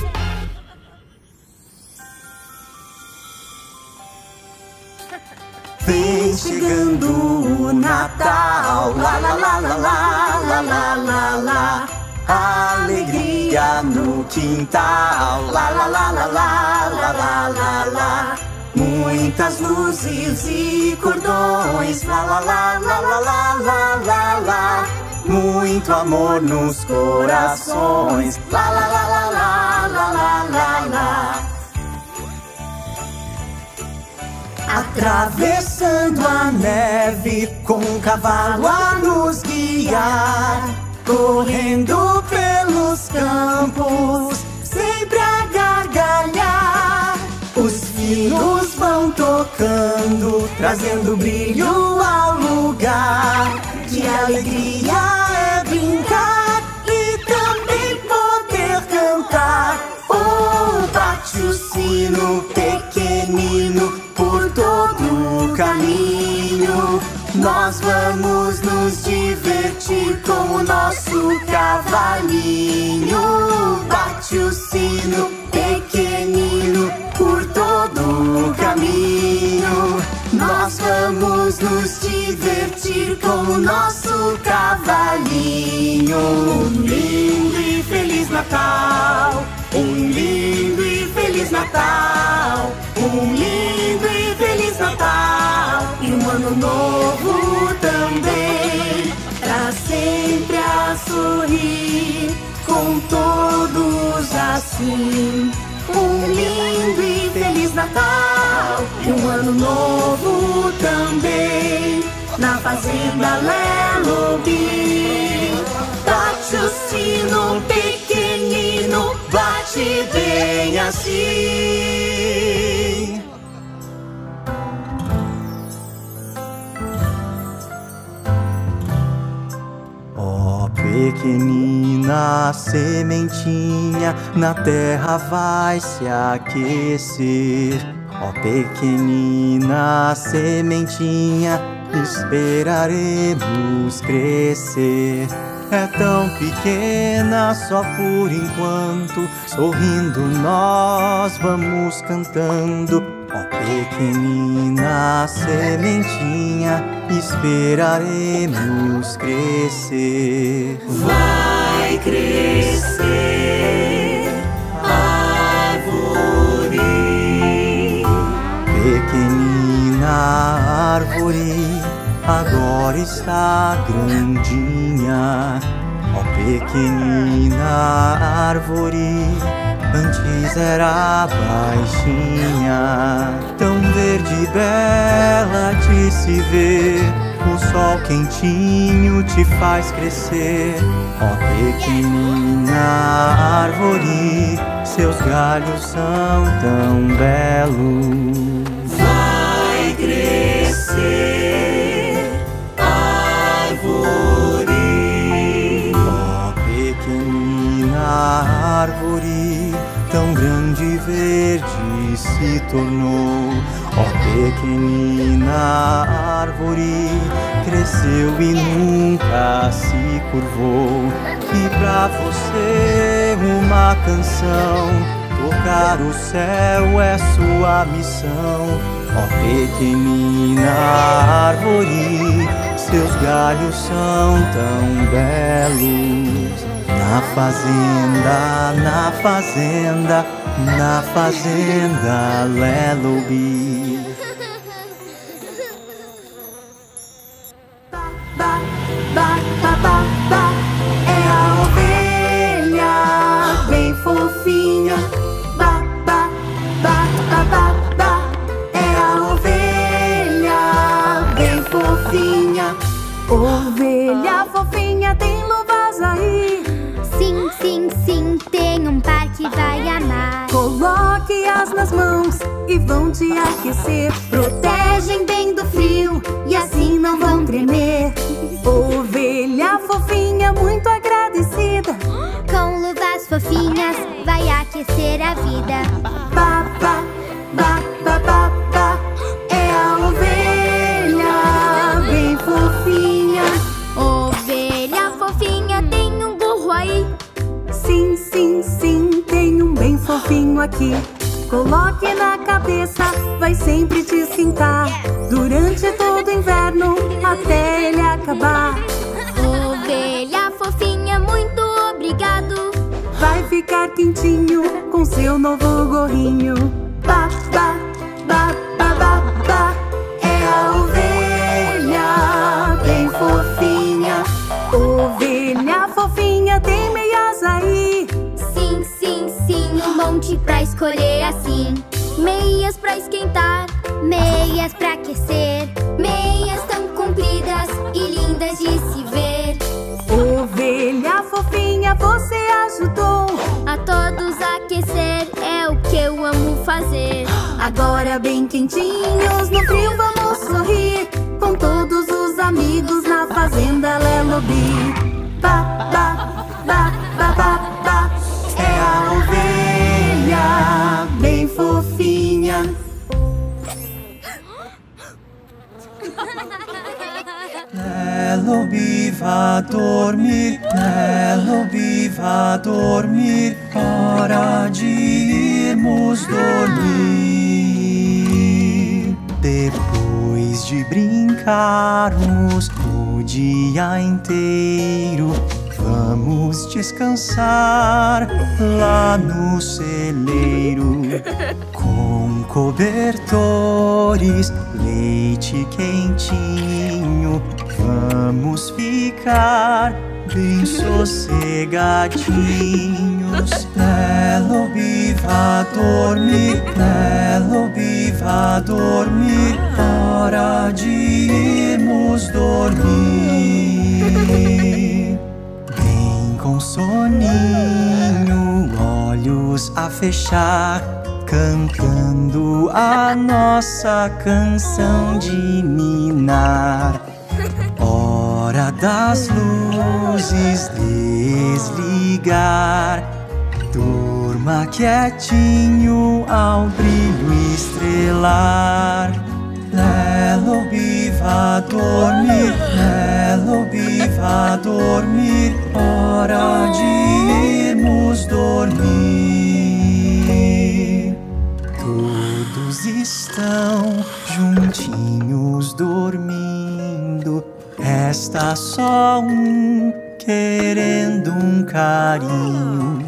[SPEAKER 5] Vem chegando o Natal, lá lá lá lá lá lá lá lá lá. Alegria no quintal, lá lá lá lá lá lá lá lá lá. Muitas luzes e cordões, lá lá lá lá lá lá lá lá lá. Muito amor nos corações, lá lá lá lá lá lá lá lá lá. Atravessando a neve com um cavalo a nos guiar, correndo pelos campos, sempre a gargalhar. Os finos vão tocando, trazendo brilho ao lugar. De alegria é brincar e também poder cantar. Oh, bate o sino pequenino por todo o caminho. Nós vamos nos divertir com o nosso cavalinho. Bate o sino pequenino por todo o caminho. Nós vamos nos divertir com o nosso cavalinho. Um lindo e feliz Natal. Um lindo e feliz Natal. Um lindo e feliz Natal. E um ano novo também, pra sempre a sorrir, com todos assim. Um lindo e feliz Natal. E um ano novo também, na fazenda Lelobi. Bate o sino pequenino, bate bem assim. Ó pequenina sementinha, na terra vai se aquecer. Ó pequenina sementinha, esperaremos crescer. É tão pequena só por enquanto, sorrindo nós vamos cantando. Ó pequenina sementinha, esperaremos crescer.
[SPEAKER 1] Vai crescer árvore.
[SPEAKER 5] Pequenina árvore, agora está grandinha. Ó pequenina árvore, antes era baixinha. Tão verde bela de se ver. O sol quentinho te faz crescer. Ó pequenina árvore, seus galhos são tão belos.
[SPEAKER 1] Vai crescer, árvore.
[SPEAKER 5] Ó pequenina árvore, tão grande e verde se tornou. Ó pequenina árvore, cresceu e nunca se curvou. E pra você uma canção, tocar o céu é sua missão. Ó pequenina árvore, seus galhos são tão belos. Na fazenda, na fazenda, na fazenda Lelobi.
[SPEAKER 2] Ba, ba, ba, ba, ba. É a ovelha bem fofinha. Ba, ba, ba, ba, ba, ba. É a ovelha bem fofinha. Ovelha fofinha, tem luvas aí.
[SPEAKER 4] Sim, sim, sim, tem um par que vai amar.
[SPEAKER 2] Coloque-as nas mãos e vão te aquecer. Protegem bem do frio e assim não vão tremer. Ovelha fofinha, muito agradecida.
[SPEAKER 4] Com luvas fofinhas vai aquecer a vida.
[SPEAKER 2] Ba, ba, ba, ba, ba, ba. É a ovelha bem fofinha.
[SPEAKER 4] Ovelha fofinha, tem um burro aí.
[SPEAKER 2] Sim, sim, sim, tem um bem fofinho aqui. Coloque na cabeça, vai sempre te esquentar durante todo o inverno, até ele acabar.
[SPEAKER 4] Ovelha fofinha, muito obrigado.
[SPEAKER 2] Vai ficar quentinho com seu novo gorrinho. Ba, ba, ba, ba, ba, ba. É a ovelha bem fofinha. Ovelha fofinha, tem meias aí.
[SPEAKER 4] Sim, sim, sim, um monte pra escolher assim. Meias pra esquentar, meias pra aquecer. Meias tão compridas e lindas de se ver.
[SPEAKER 2] Ovelha fofinha, você ajudou
[SPEAKER 4] A todos aquecer é o que eu amo fazer.
[SPEAKER 2] Agora bem quentinhos, no frio vamos sorrir com todos os amigos na fazenda Lelobi. Ba, ba, ba, ba, ba, ba. É a ovelha bem fofinha.
[SPEAKER 5] Lelobi vá dormir, Lelobi vá dormir, hora de irmos dormir. Depois de brincarmos o dia inteiro, vamos descansar lá no celeiro. Com cobertores, leite quentinho, vamos ficar bem sossegadinhos. Lelobi vá dormir, Lelobi vá dormir, hora de irmos dormir. Bem com soninho, olhos a fechar, cantando a nossa canção de ninar. Hora das luzes desligar, durma quietinho ao brilho estrelar. Lelobi vá dormir, Lelobi vá dormir, hora de irmos dormir. Todos estão juntinhos dormindo, resta só um querendo um carinho.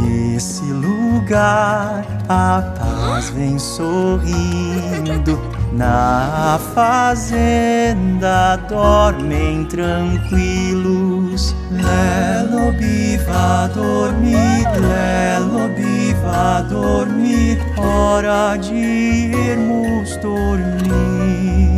[SPEAKER 5] Nesse lugar a paz vem sorrindo, Na fazenda dormem tranquilos. Lelobi vá dormir, Lelobi vá dormir, hora de irmos dormir.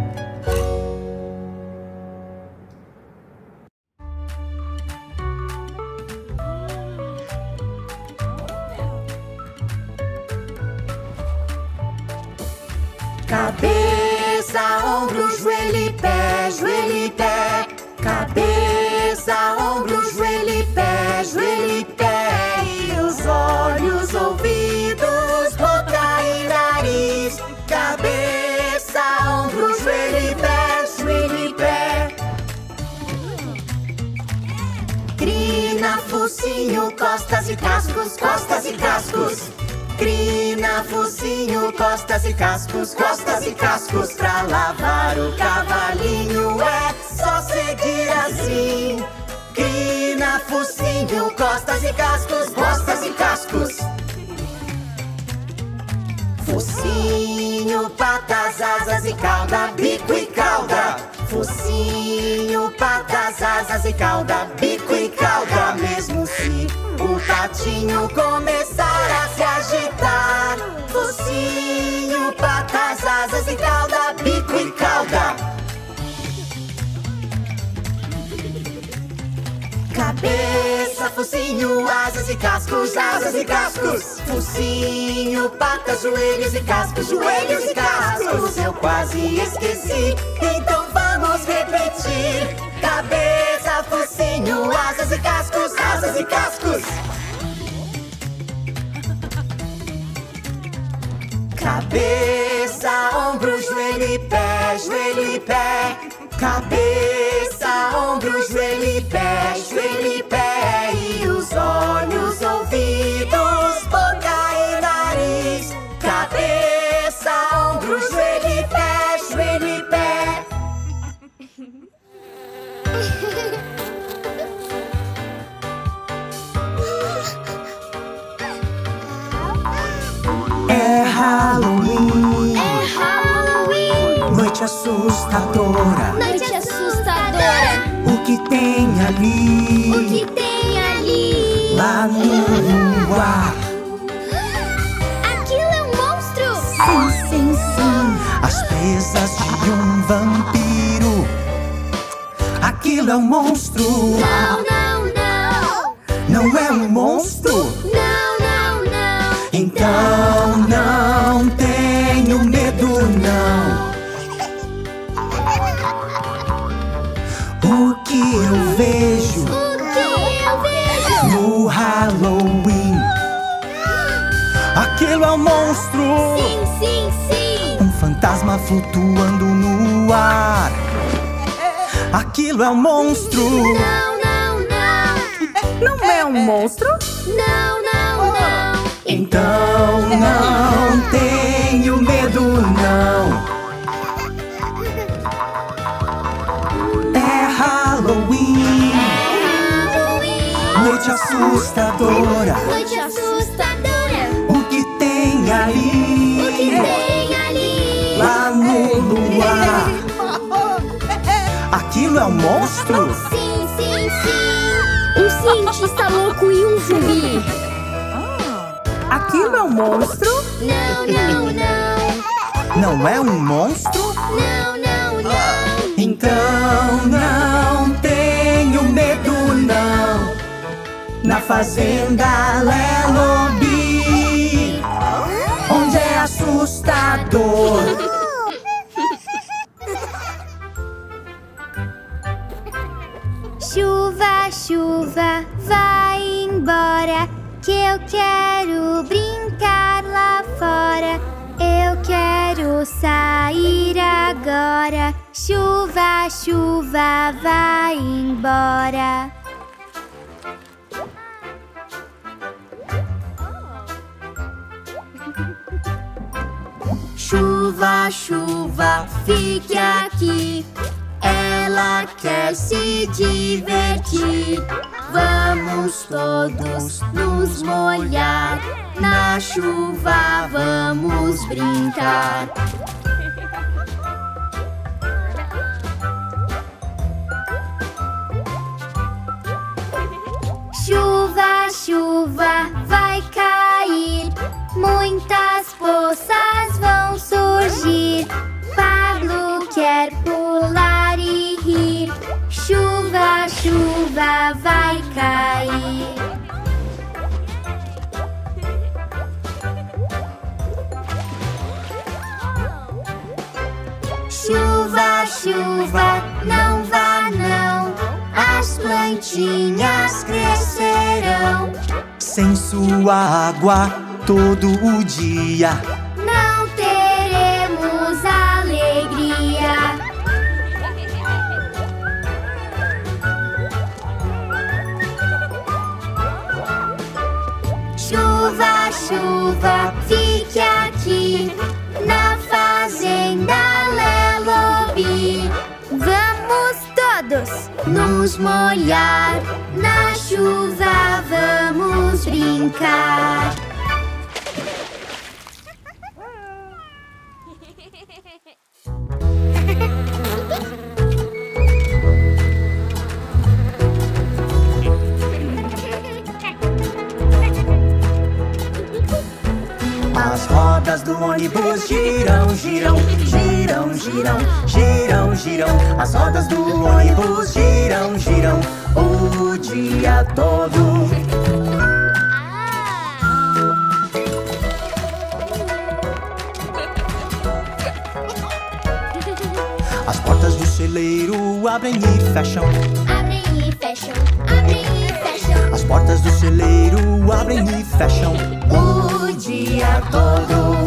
[SPEAKER 1] Cabeça, ombro, joelho e pé, joelho e pé. Cabeça, ombro, joelho e pé, joelho e pé. E os olhos, ouvidos, boca e nariz. Cabeça, ombro, joelho e pé, joelho e pé. Crina, focinho, costas e cascos, costas e cascos. Crina, focinho, costas e cascos, costas e cascos. Pra lavar o cavalinho é só seguir assim. Crina, focinho, costas e cascos, costas e cascos. Focinho, patas, asas e cauda, bico e cauda. Focinho, patas, asas e cauda, bico e cauda. Mesmo se o patinho começar a se agitar. Focinho, patas, asas e cauda, bico e cauda. Cabeça, focinho, asas e cascos, asas e cascos. Focinho, patas, joelhos e cascos, joelhos e cascos. Eu quase esqueci, então vamos repetir. Cabeça, focinho, asas e cascos, asas e cascos. Cabeça, ombro, joelho e pé, joelho e pé. Cabeça, ombro, joelho e pé, joelho e pé. E os olhos, ouvidos, boca e nariz. Cabeça, ombro, joelho e pé, joelho e pé.
[SPEAKER 5] É Halloween,
[SPEAKER 4] É Halloween,
[SPEAKER 5] noite assustadora.
[SPEAKER 4] noite assustadora.
[SPEAKER 5] O que tem ali?
[SPEAKER 4] O que tem ali?
[SPEAKER 5] Lá no luar.
[SPEAKER 4] Aquilo é um monstro?
[SPEAKER 5] Sim, sim, sim. As presas de um vampiro. Aquilo é um monstro.
[SPEAKER 4] Não, não, não.
[SPEAKER 5] Não é um monstro?
[SPEAKER 4] Não, não, não.
[SPEAKER 5] Então não tenho medo, não. O que eu vejo
[SPEAKER 4] O que eu vejo?
[SPEAKER 5] no Halloween? Aquilo é um monstro.
[SPEAKER 4] Sim, sim, sim.
[SPEAKER 5] Um fantasma flutuando no ar. Aquilo é um monstro.
[SPEAKER 4] Não, não, não.
[SPEAKER 2] Não é um monstro?
[SPEAKER 4] Não, não, não.
[SPEAKER 5] Então não tenho medo, não. É Halloween,
[SPEAKER 4] Halloween,
[SPEAKER 5] noite assustadora.
[SPEAKER 4] noite assustadora.
[SPEAKER 5] O que tem ali?
[SPEAKER 4] O que tem ali?
[SPEAKER 5] Lá no luar. Aquilo é um monstro?
[SPEAKER 4] Sim, sim, sim. Um cientista louco e um zumbi.
[SPEAKER 2] Aquilo é um monstro?
[SPEAKER 4] Não, não, não.
[SPEAKER 5] Não é um monstro?
[SPEAKER 4] Não, não, não.
[SPEAKER 5] Então não tenho medo, não. Na fazenda Lelobi, onde é assustador.
[SPEAKER 4] Chuva, chuva, vai embora, que eu quero brincar lá fora. Eu quero sair agora. Chuva, chuva, vai embora. Chuva, chuva, fique aqui. Ela quer se divertir. Vamos todos nos molhar. Na chuva vamos brincar. quer pular e rir. Chuva, chuva vai cair. Chuva, chuva, não vá não, as plantinhas crescerão.
[SPEAKER 5] Sem sua água todo o dia
[SPEAKER 4] Não teremos alegria. Chuva, chuva, fique aqui na fazenda Lelobi. Vamos todos nos molhar, na chuva vamos brincar.
[SPEAKER 5] As rodas do ônibus giram, giram, giram, giram, giram, giram. As rodas do ônibus giram, giram o dia todo. As portas do celeiro abrem e fecham.
[SPEAKER 4] Abrem e fecham, abrem e fecham.
[SPEAKER 5] As portas do celeiro abrem e fecham o dia todo.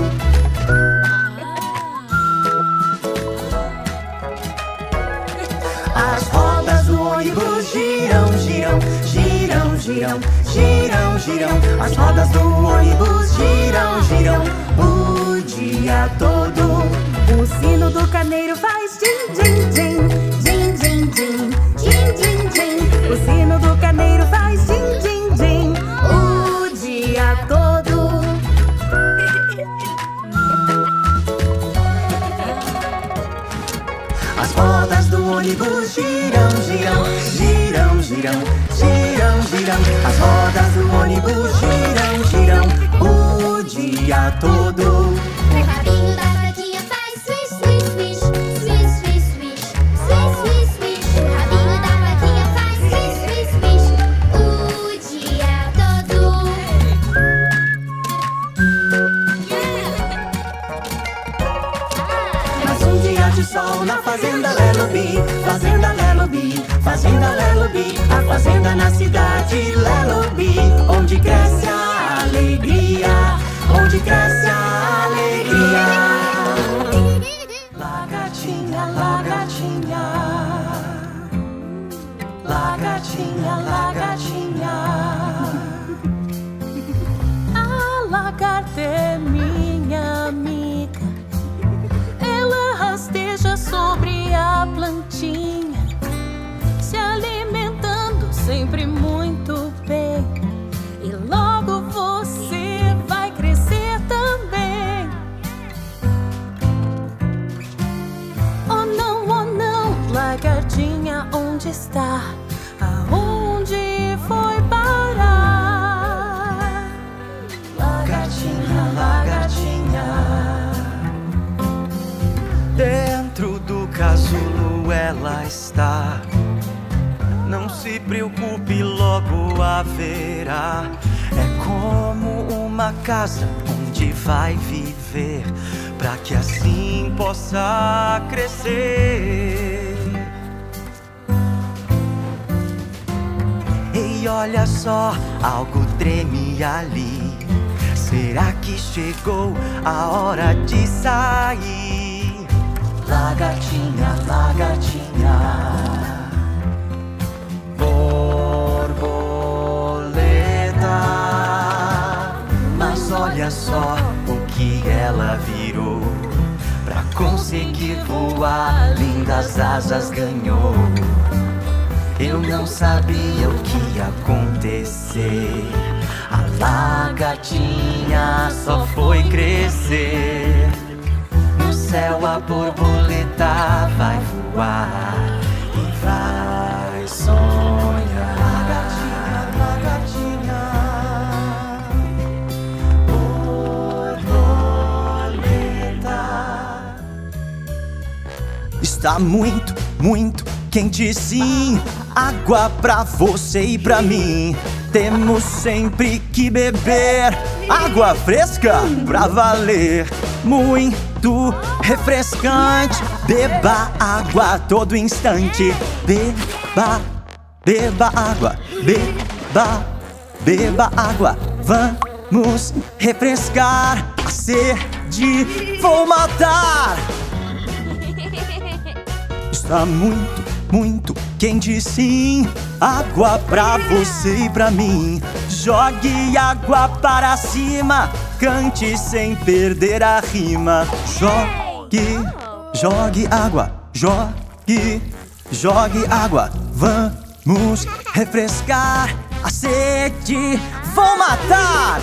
[SPEAKER 5] As rodas do ônibus giram, giram, giram, giram, giram, giram. As rodas do ônibus giram, giram o dia todo.
[SPEAKER 2] O sino do carneiro faz din, din, din, din, din, din, din, din, din. O sino do carneiro faz din, din, din, o dia todo.
[SPEAKER 5] As rodas do ônibus giram, giram, giram, giram, giram, giram. As rodas do ônibus giram, giram o dia todo.
[SPEAKER 4] O rabinho da fadinha faz swish, swish, swish, swish, swish, swish, swish, swish, swish. O rabinho da fadinha faz swish, swish, swish, o dia todo.
[SPEAKER 5] Mais um dia de sol na fazenda Lelobi, fazenda Lelobi, fazenda Lelobi. A fazenda na cidade Lelobi, onde cresce a alegria, onde cresce a alegria. Lagartinha, lagartinha, lagartinha, lagartinha.
[SPEAKER 2] A lagarta é minha amiga. Ela rasteja sobre a plantinha, se alimentando sempre muito bem. E logo você vai crescer também. Oh não, lagartinha, onde está? Aonde foi parar?
[SPEAKER 5] Lagartinha, lagartinha. Dentro do casulo ela está. Não se preocupe, logo haverá. É como uma casa onde vai viver, pra que assim possa crescer. Ei, olha só, algo treme ali. Será que chegou a hora de sair? Lagartinha, lagartinha. Mas olha só o que ela virou. Pra conseguir voar, lindas asas ganhou. Eu não sabia o que ia acontecer. A lagartinha só foi crescer. No céu a borboleta vai voar e vai sonhar. Lagartinha, Está muito, muito quente sim. Água pra você e pra mim. Temos sempre que beber água fresca pra valer. Muito refrescante. Beba água a todo instante. Beba, beba água. Beba, beba água. Vamos refrescar a sede. Vou matar. Está muito, muito quente sim. Água pra você e pra mim. Jogue água para cima. Cante sem perder a rima. Jogue, jogue água. Jogue, jogue água. Vamos refrescar a sede. Vou matar.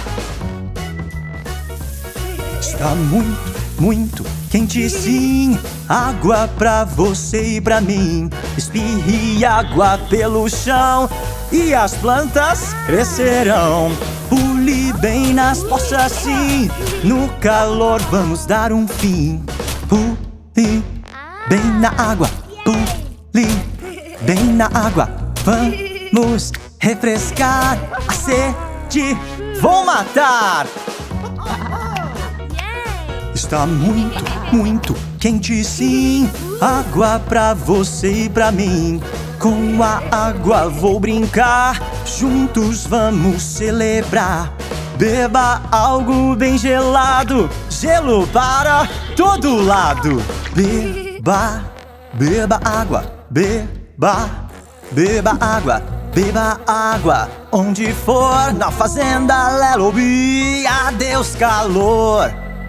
[SPEAKER 5] Está muito, muito quente sim. Água pra você e pra mim. Espirre água pelo chão e as plantas crescerão. Pule bem nas poças sim. No calor vamos dar um fim. Pule bem na água. Pule bem na água. Vamos refrescar a sede. Vou matar. Está muito, muito quente sim. Água pra você e pra mim. Com a água vou brincar. Juntos vamos celebrar. Beba algo bem gelado. Gelo para todo lado. Beba, beba água. Beba, beba água. Beba água onde for. Na fazenda Lelobi. Adeus calor.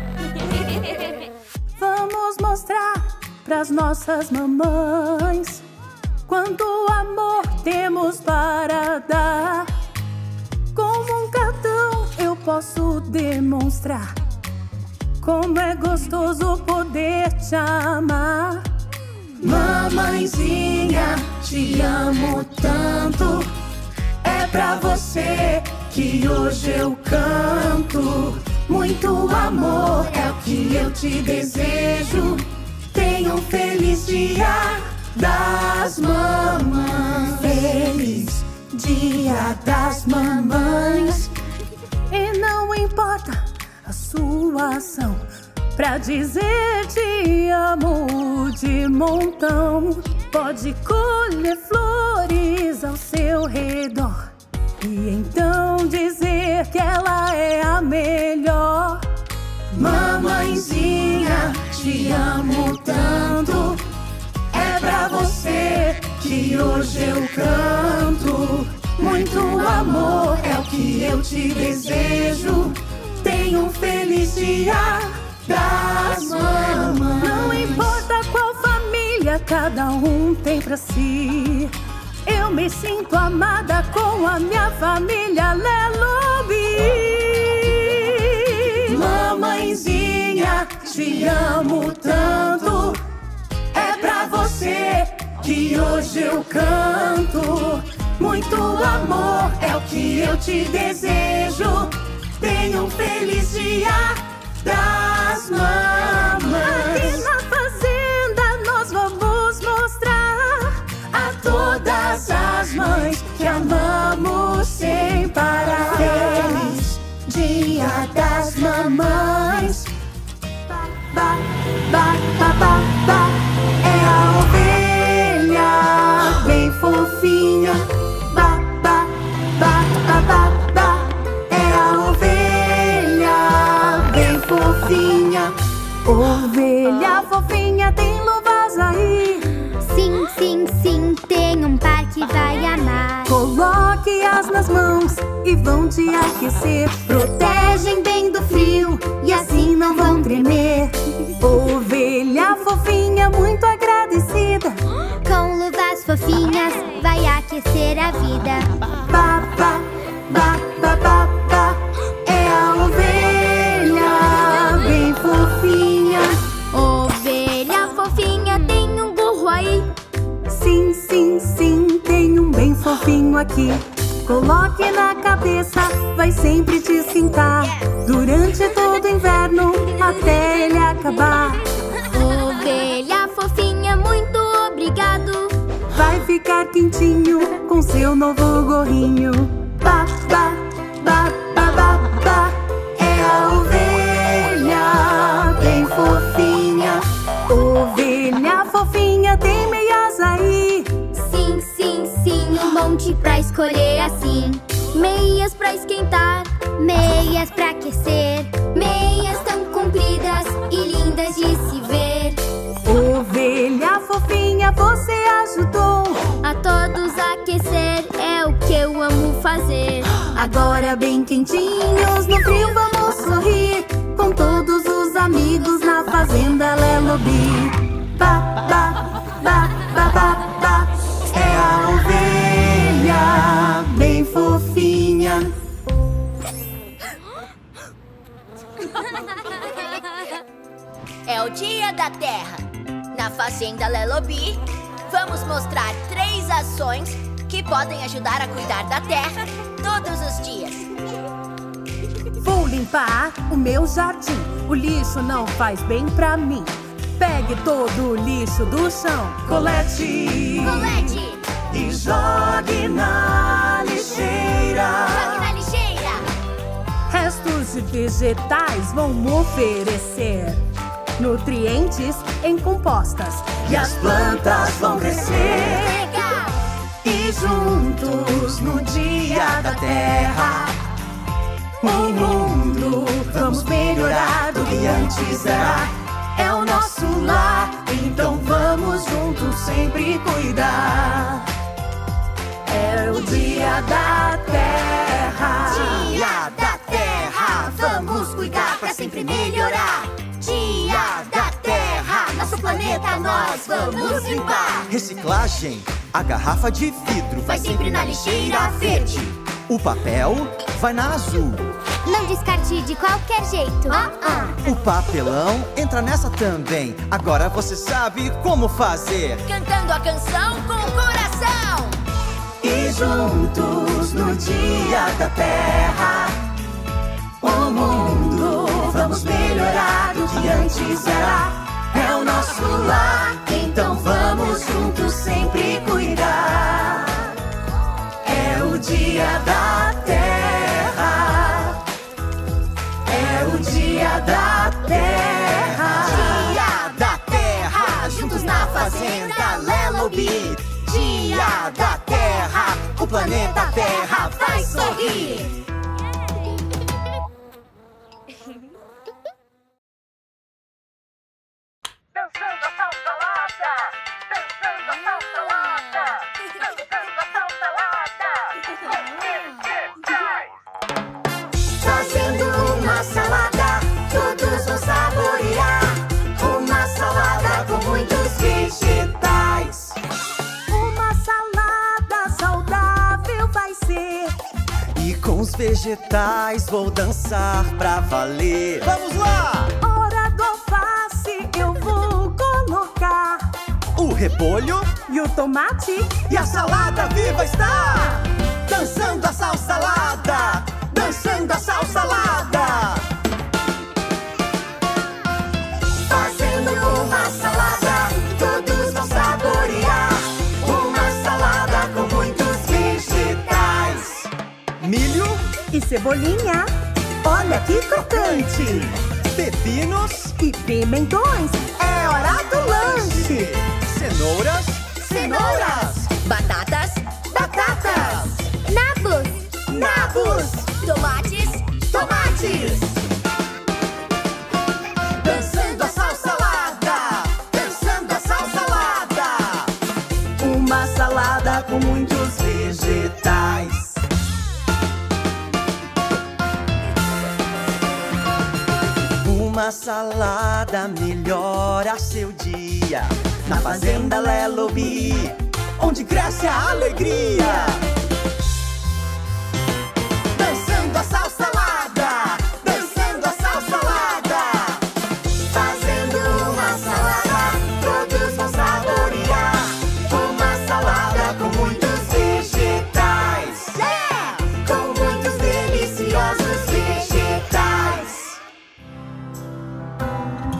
[SPEAKER 2] Vamos mostrar pras nossas mamães quanto amor temos para dar. Como um cartão eu posso demonstrar como é gostoso poder te amar.
[SPEAKER 1] Mamãezinha, te amo tanto. É pra você que hoje eu canto. Muito amor é o que eu te desejo. Tenha um feliz dia das mamães. Feliz dia das mamães.
[SPEAKER 2] E não importa a sua ação pra dizer te amo de montão. Pode colher flores ao seu redor e então dizer que ela é a melhor.
[SPEAKER 1] Mamãezinha, te amo tanto. É pra você que hoje eu canto. Muito amor é o que eu te desejo. Tenha um feliz dia das mamães.
[SPEAKER 2] Não importa qual família cada um tem pra si. Eu me sinto amada com a minha família Lelobi.
[SPEAKER 1] Mamãezinha, te amo tanto. É pra você que hoje eu canto. Muito amor é o que eu te desejo. Tenha um feliz dia das mamães.
[SPEAKER 2] Aqui na fazenda nós vamos mostrar
[SPEAKER 1] a todas as mães que amamos sem parar. Feliz dia das mamães. Ba, ba, ba, ba, ba. É a ovelha bem fofinha. Ba, ba, ba, ba, ba, ba. É a ovelha bem fofinha.
[SPEAKER 2] Ovelha fofinha, tem luvas aí.
[SPEAKER 4] Sim, sim, sim, tem um par que vai amar.
[SPEAKER 2] Coloque-as nas mãos e vão te aquecer.
[SPEAKER 4] Protegem bem do frio e assim não vão tremer.
[SPEAKER 2] Ovelha fofinha, muito agradecida.
[SPEAKER 4] Com luvas fofinhas vai aquecer a vida.
[SPEAKER 1] Ba, ba, ba, ba, ba, ba. É a ovelha bem fofinha.
[SPEAKER 4] Ovelha fofinha, tem um burro aí.
[SPEAKER 2] Sim, sim, sim, tem um bem fofinho aqui. Coloque na cabeça, vai sempre te esquentar durante todo o inverno até ele acabar.
[SPEAKER 4] Ovelha fofinha, muito
[SPEAKER 2] ficar quentinho com seu novo gorrinho. Ba, ba, ba, ba, ba, ba. É a ovelha bem fofinha. Ovelha fofinha, tem meias aí?
[SPEAKER 4] Sim, sim, sim, um monte pra escolher assim. Meias pra esquentar, meias pra aquecer, meias tão compridas e lindas de se ver.
[SPEAKER 2] Ovelha fofinha, você ajudou
[SPEAKER 4] A todos aquecer é o que eu amo fazer.
[SPEAKER 2] Agora bem quentinhos, no frio vamos sorrir com todos os amigos na fazenda Lelobi. Ba, ba, ba, ba, ba, ba. É a ovelha bem fofinha.
[SPEAKER 3] É o Dia da Terra. Na Fazenda Lelobi, vamos mostrar 3 ações que podem ajudar a cuidar da terra todos os dias.
[SPEAKER 2] Vou limpar o meu jardim. O lixo não faz bem pra mim. Pegue todo o lixo do chão, colete,
[SPEAKER 3] Colete!
[SPEAKER 2] e jogue na lixeira.
[SPEAKER 3] Jogue na lixeira!
[SPEAKER 2] Restos de vegetais vão oferecer nutrientes em compostas e as plantas vão crescer.
[SPEAKER 3] Legal!
[SPEAKER 2] E juntos no Dia da Terra, o mundo vamos melhorar do que antes era. É o nosso lar, então vamos juntos sempre cuidar. É o Dia da Terra.
[SPEAKER 3] Dia da Terra, vamos cuidar pra sempre melhorar. Dia da Terra, nosso planeta nós vamos limpar.
[SPEAKER 5] Reciclagem, a garrafa de vidro
[SPEAKER 3] Vai sempre na lixeira verde.
[SPEAKER 5] O papel vai na azul.
[SPEAKER 4] Não descarte de qualquer jeito.
[SPEAKER 5] O papelão entra nessa também. Agora você sabe como fazer.
[SPEAKER 3] Cantando a canção com o coração.
[SPEAKER 2] E juntos no Dia da Terra, o mundo vamos melhorar do que antes era. É o nosso lar, então vamos juntos sempre cuidar. É o Dia da Terra. É o Dia da Terra.
[SPEAKER 3] Dia da Terra, juntos na Fazenda Lelobi. Dia da Terra, o planeta Terra vai sorrir.
[SPEAKER 1] Dançando a salsa-lada, dançando a salsa-lada, dançando a salsa-lada.
[SPEAKER 2] Fazendo uma salada, todos vão saborear. Uma salada com muitos vegetais. Uma salada saudável vai ser.
[SPEAKER 5] E com os vegetais vou dançar pra valer. Vamos lá!
[SPEAKER 2] Hora do alface eu vou colocar.
[SPEAKER 5] O repolho
[SPEAKER 2] E o tomate.
[SPEAKER 5] e a salada viva está! Dançando a salsa-lada, dançando a salsa-lada.
[SPEAKER 2] Fazendo uma salada, todos vão saborear. Uma salada com muitos vegetais.
[SPEAKER 5] Milho,
[SPEAKER 2] E cebolinha. Olha que crocante.
[SPEAKER 5] pepinos,
[SPEAKER 2] E pimentões. É hora do lanche.
[SPEAKER 5] cenouras,
[SPEAKER 2] Cenouras.
[SPEAKER 3] Batatas,
[SPEAKER 2] Batatas.
[SPEAKER 4] Nabos!
[SPEAKER 2] Nabos.
[SPEAKER 3] tomates,
[SPEAKER 2] Tomates. Dançando a salsa-lada, dançando a salsa-lada. Uma salada com muitos vegetais.
[SPEAKER 5] uma salada melhora seu dia. Na Fazenda Lelobi, onde cresce a alegria.
[SPEAKER 2] Dançando a salsa-lada, dançando a salsa-lada. Fazendo uma salada, todos vão saborear. Uma salada com muitos vegetais. Com muitos deliciosos vegetais.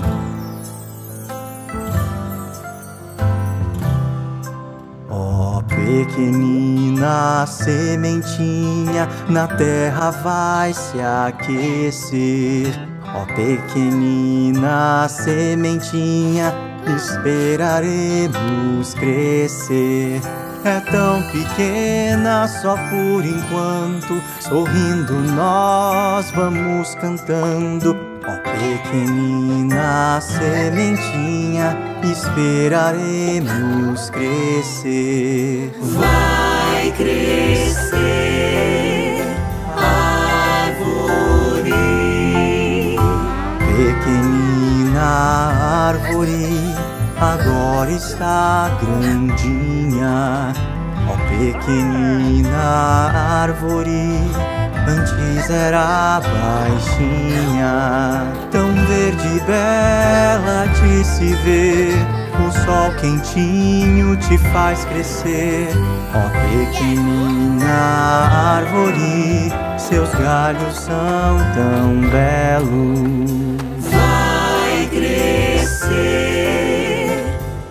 [SPEAKER 5] Ó pequenina sementinha, na terra vai se aquecer. Ó pequenina sementinha, esperaremos crescer. É tão pequena só por enquanto, sorrindo nós vamos cantando. Ó pequenina sementinha, esperaremos crescer.
[SPEAKER 7] Vai crescer árvore.
[SPEAKER 5] Pequenina árvore, agora está grandinha. Ó pequenina árvore, antes era baixinha. Tão verde e bela de se ver, o sol quentinho te faz crescer. Ó pequenina árvore, seus galhos são tão belos.
[SPEAKER 7] Vai crescer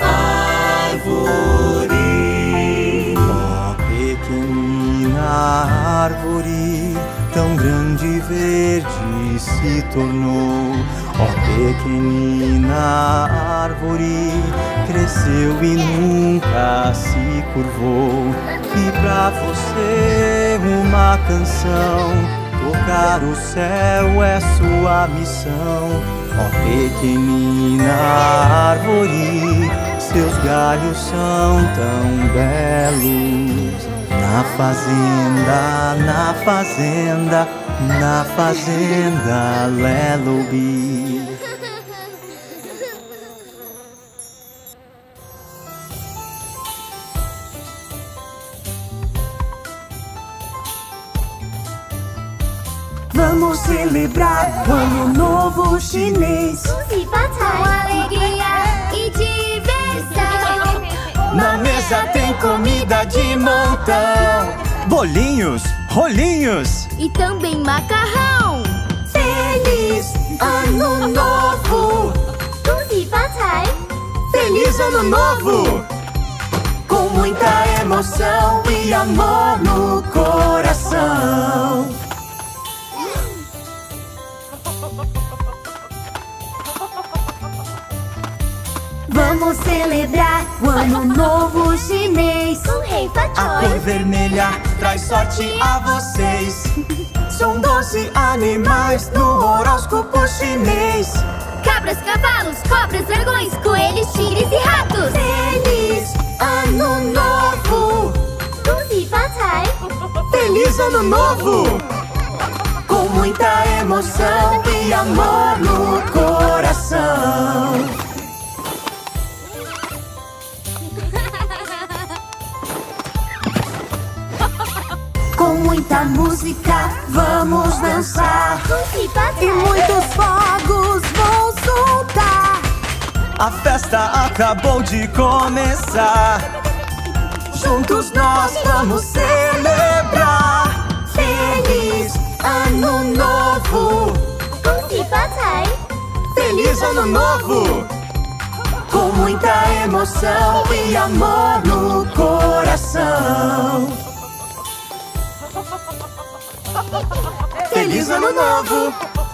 [SPEAKER 7] árvore.
[SPEAKER 5] Ó pequenina árvore, tão grande e verde se tornou. Ó pequenina árvore, cresceu e nunca se curvou. E pra você uma canção, tocar o céu é sua missão. Ó pequenina árvore, seus galhos são tão belos. Na fazenda, na fazenda, na fazenda Leloubi.
[SPEAKER 1] Vamos celebrar o Ano Novo Chinês
[SPEAKER 4] Com alegria e diversão.
[SPEAKER 1] Na mesa tem comida de montão,
[SPEAKER 5] Bolinhos, rolinhos,
[SPEAKER 6] E também macarrão.
[SPEAKER 1] Feliz Ano Novo! Feliz Ano Novo! Com muita emoção e amor no coração. Vamos celebrar o Ano Novo Chinês. A cor vermelha traz sorte a vocês. São 12 animais no horóscopo chinês.
[SPEAKER 6] Cabras, cavalos, cobras, dragões, coelhos, tigres e ratos.
[SPEAKER 1] Feliz Ano Novo! Feliz Ano Novo! Com muita emoção e amor no coração. Com muita música vamos dançar e muitos fogos vão soltar.
[SPEAKER 5] a festa acabou de começar.
[SPEAKER 1] Juntos nós vamos celebrar. Feliz Ano Novo! Feliz Ano Novo! Com muita emoção e amor no coração. Feliz Ano Novo!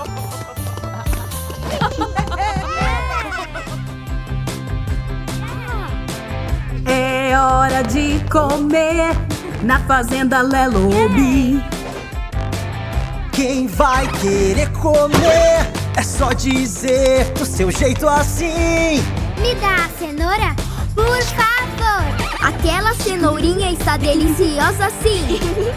[SPEAKER 2] É hora de comer na fazenda Leloubi.
[SPEAKER 5] Quem vai querer comer? É só dizer do seu jeito assim.
[SPEAKER 4] Me dá a cenoura, por favor.
[SPEAKER 6] Aquela cenourinha está deliciosa assim.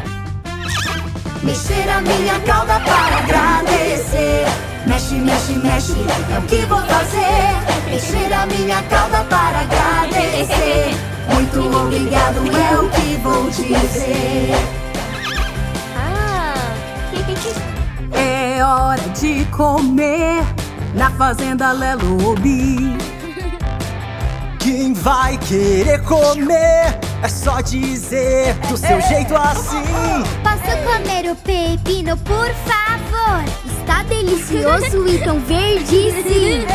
[SPEAKER 1] Mexer a minha cauda para agradecer. Mexe, mexe, mexe, é o que vou fazer. Mexer a minha cauda para agradecer. Muito obrigado é o que vou dizer.
[SPEAKER 2] É hora de comer na fazenda Leloubi.
[SPEAKER 5] Quem vai querer comer? É só dizer do seu jeito assim.
[SPEAKER 4] Posso comer o pepino, por favor?
[SPEAKER 6] Está delicioso e tão verde sim.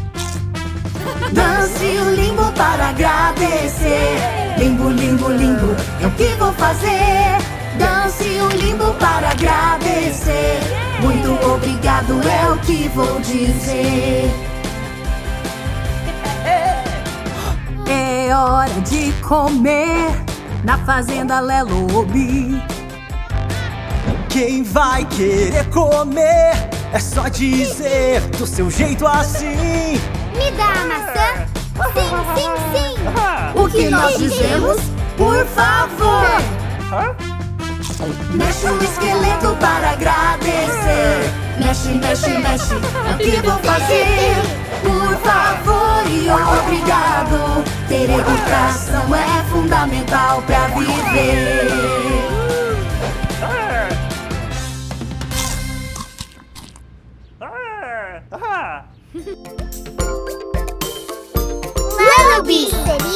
[SPEAKER 1] Dance o limbo para agradecer. Limbo, limbo, limbo,
[SPEAKER 2] o que vou fazer? Dance um limbo para agradecer. Muito obrigado é o que vou dizer. É hora de comer na fazenda Lelobi.
[SPEAKER 5] Quem vai querer comer? É só dizer do seu jeito assim.
[SPEAKER 4] Me dá a maçã? Sim, sim, sim.
[SPEAKER 2] O que nós dizemos? Por favor. Mexe o esqueleto para agradecer. Mexe, mexe, mexe, é o que vou fazer. Por favor e obrigado. Ter educação é fundamental para viver.
[SPEAKER 4] Lelobi,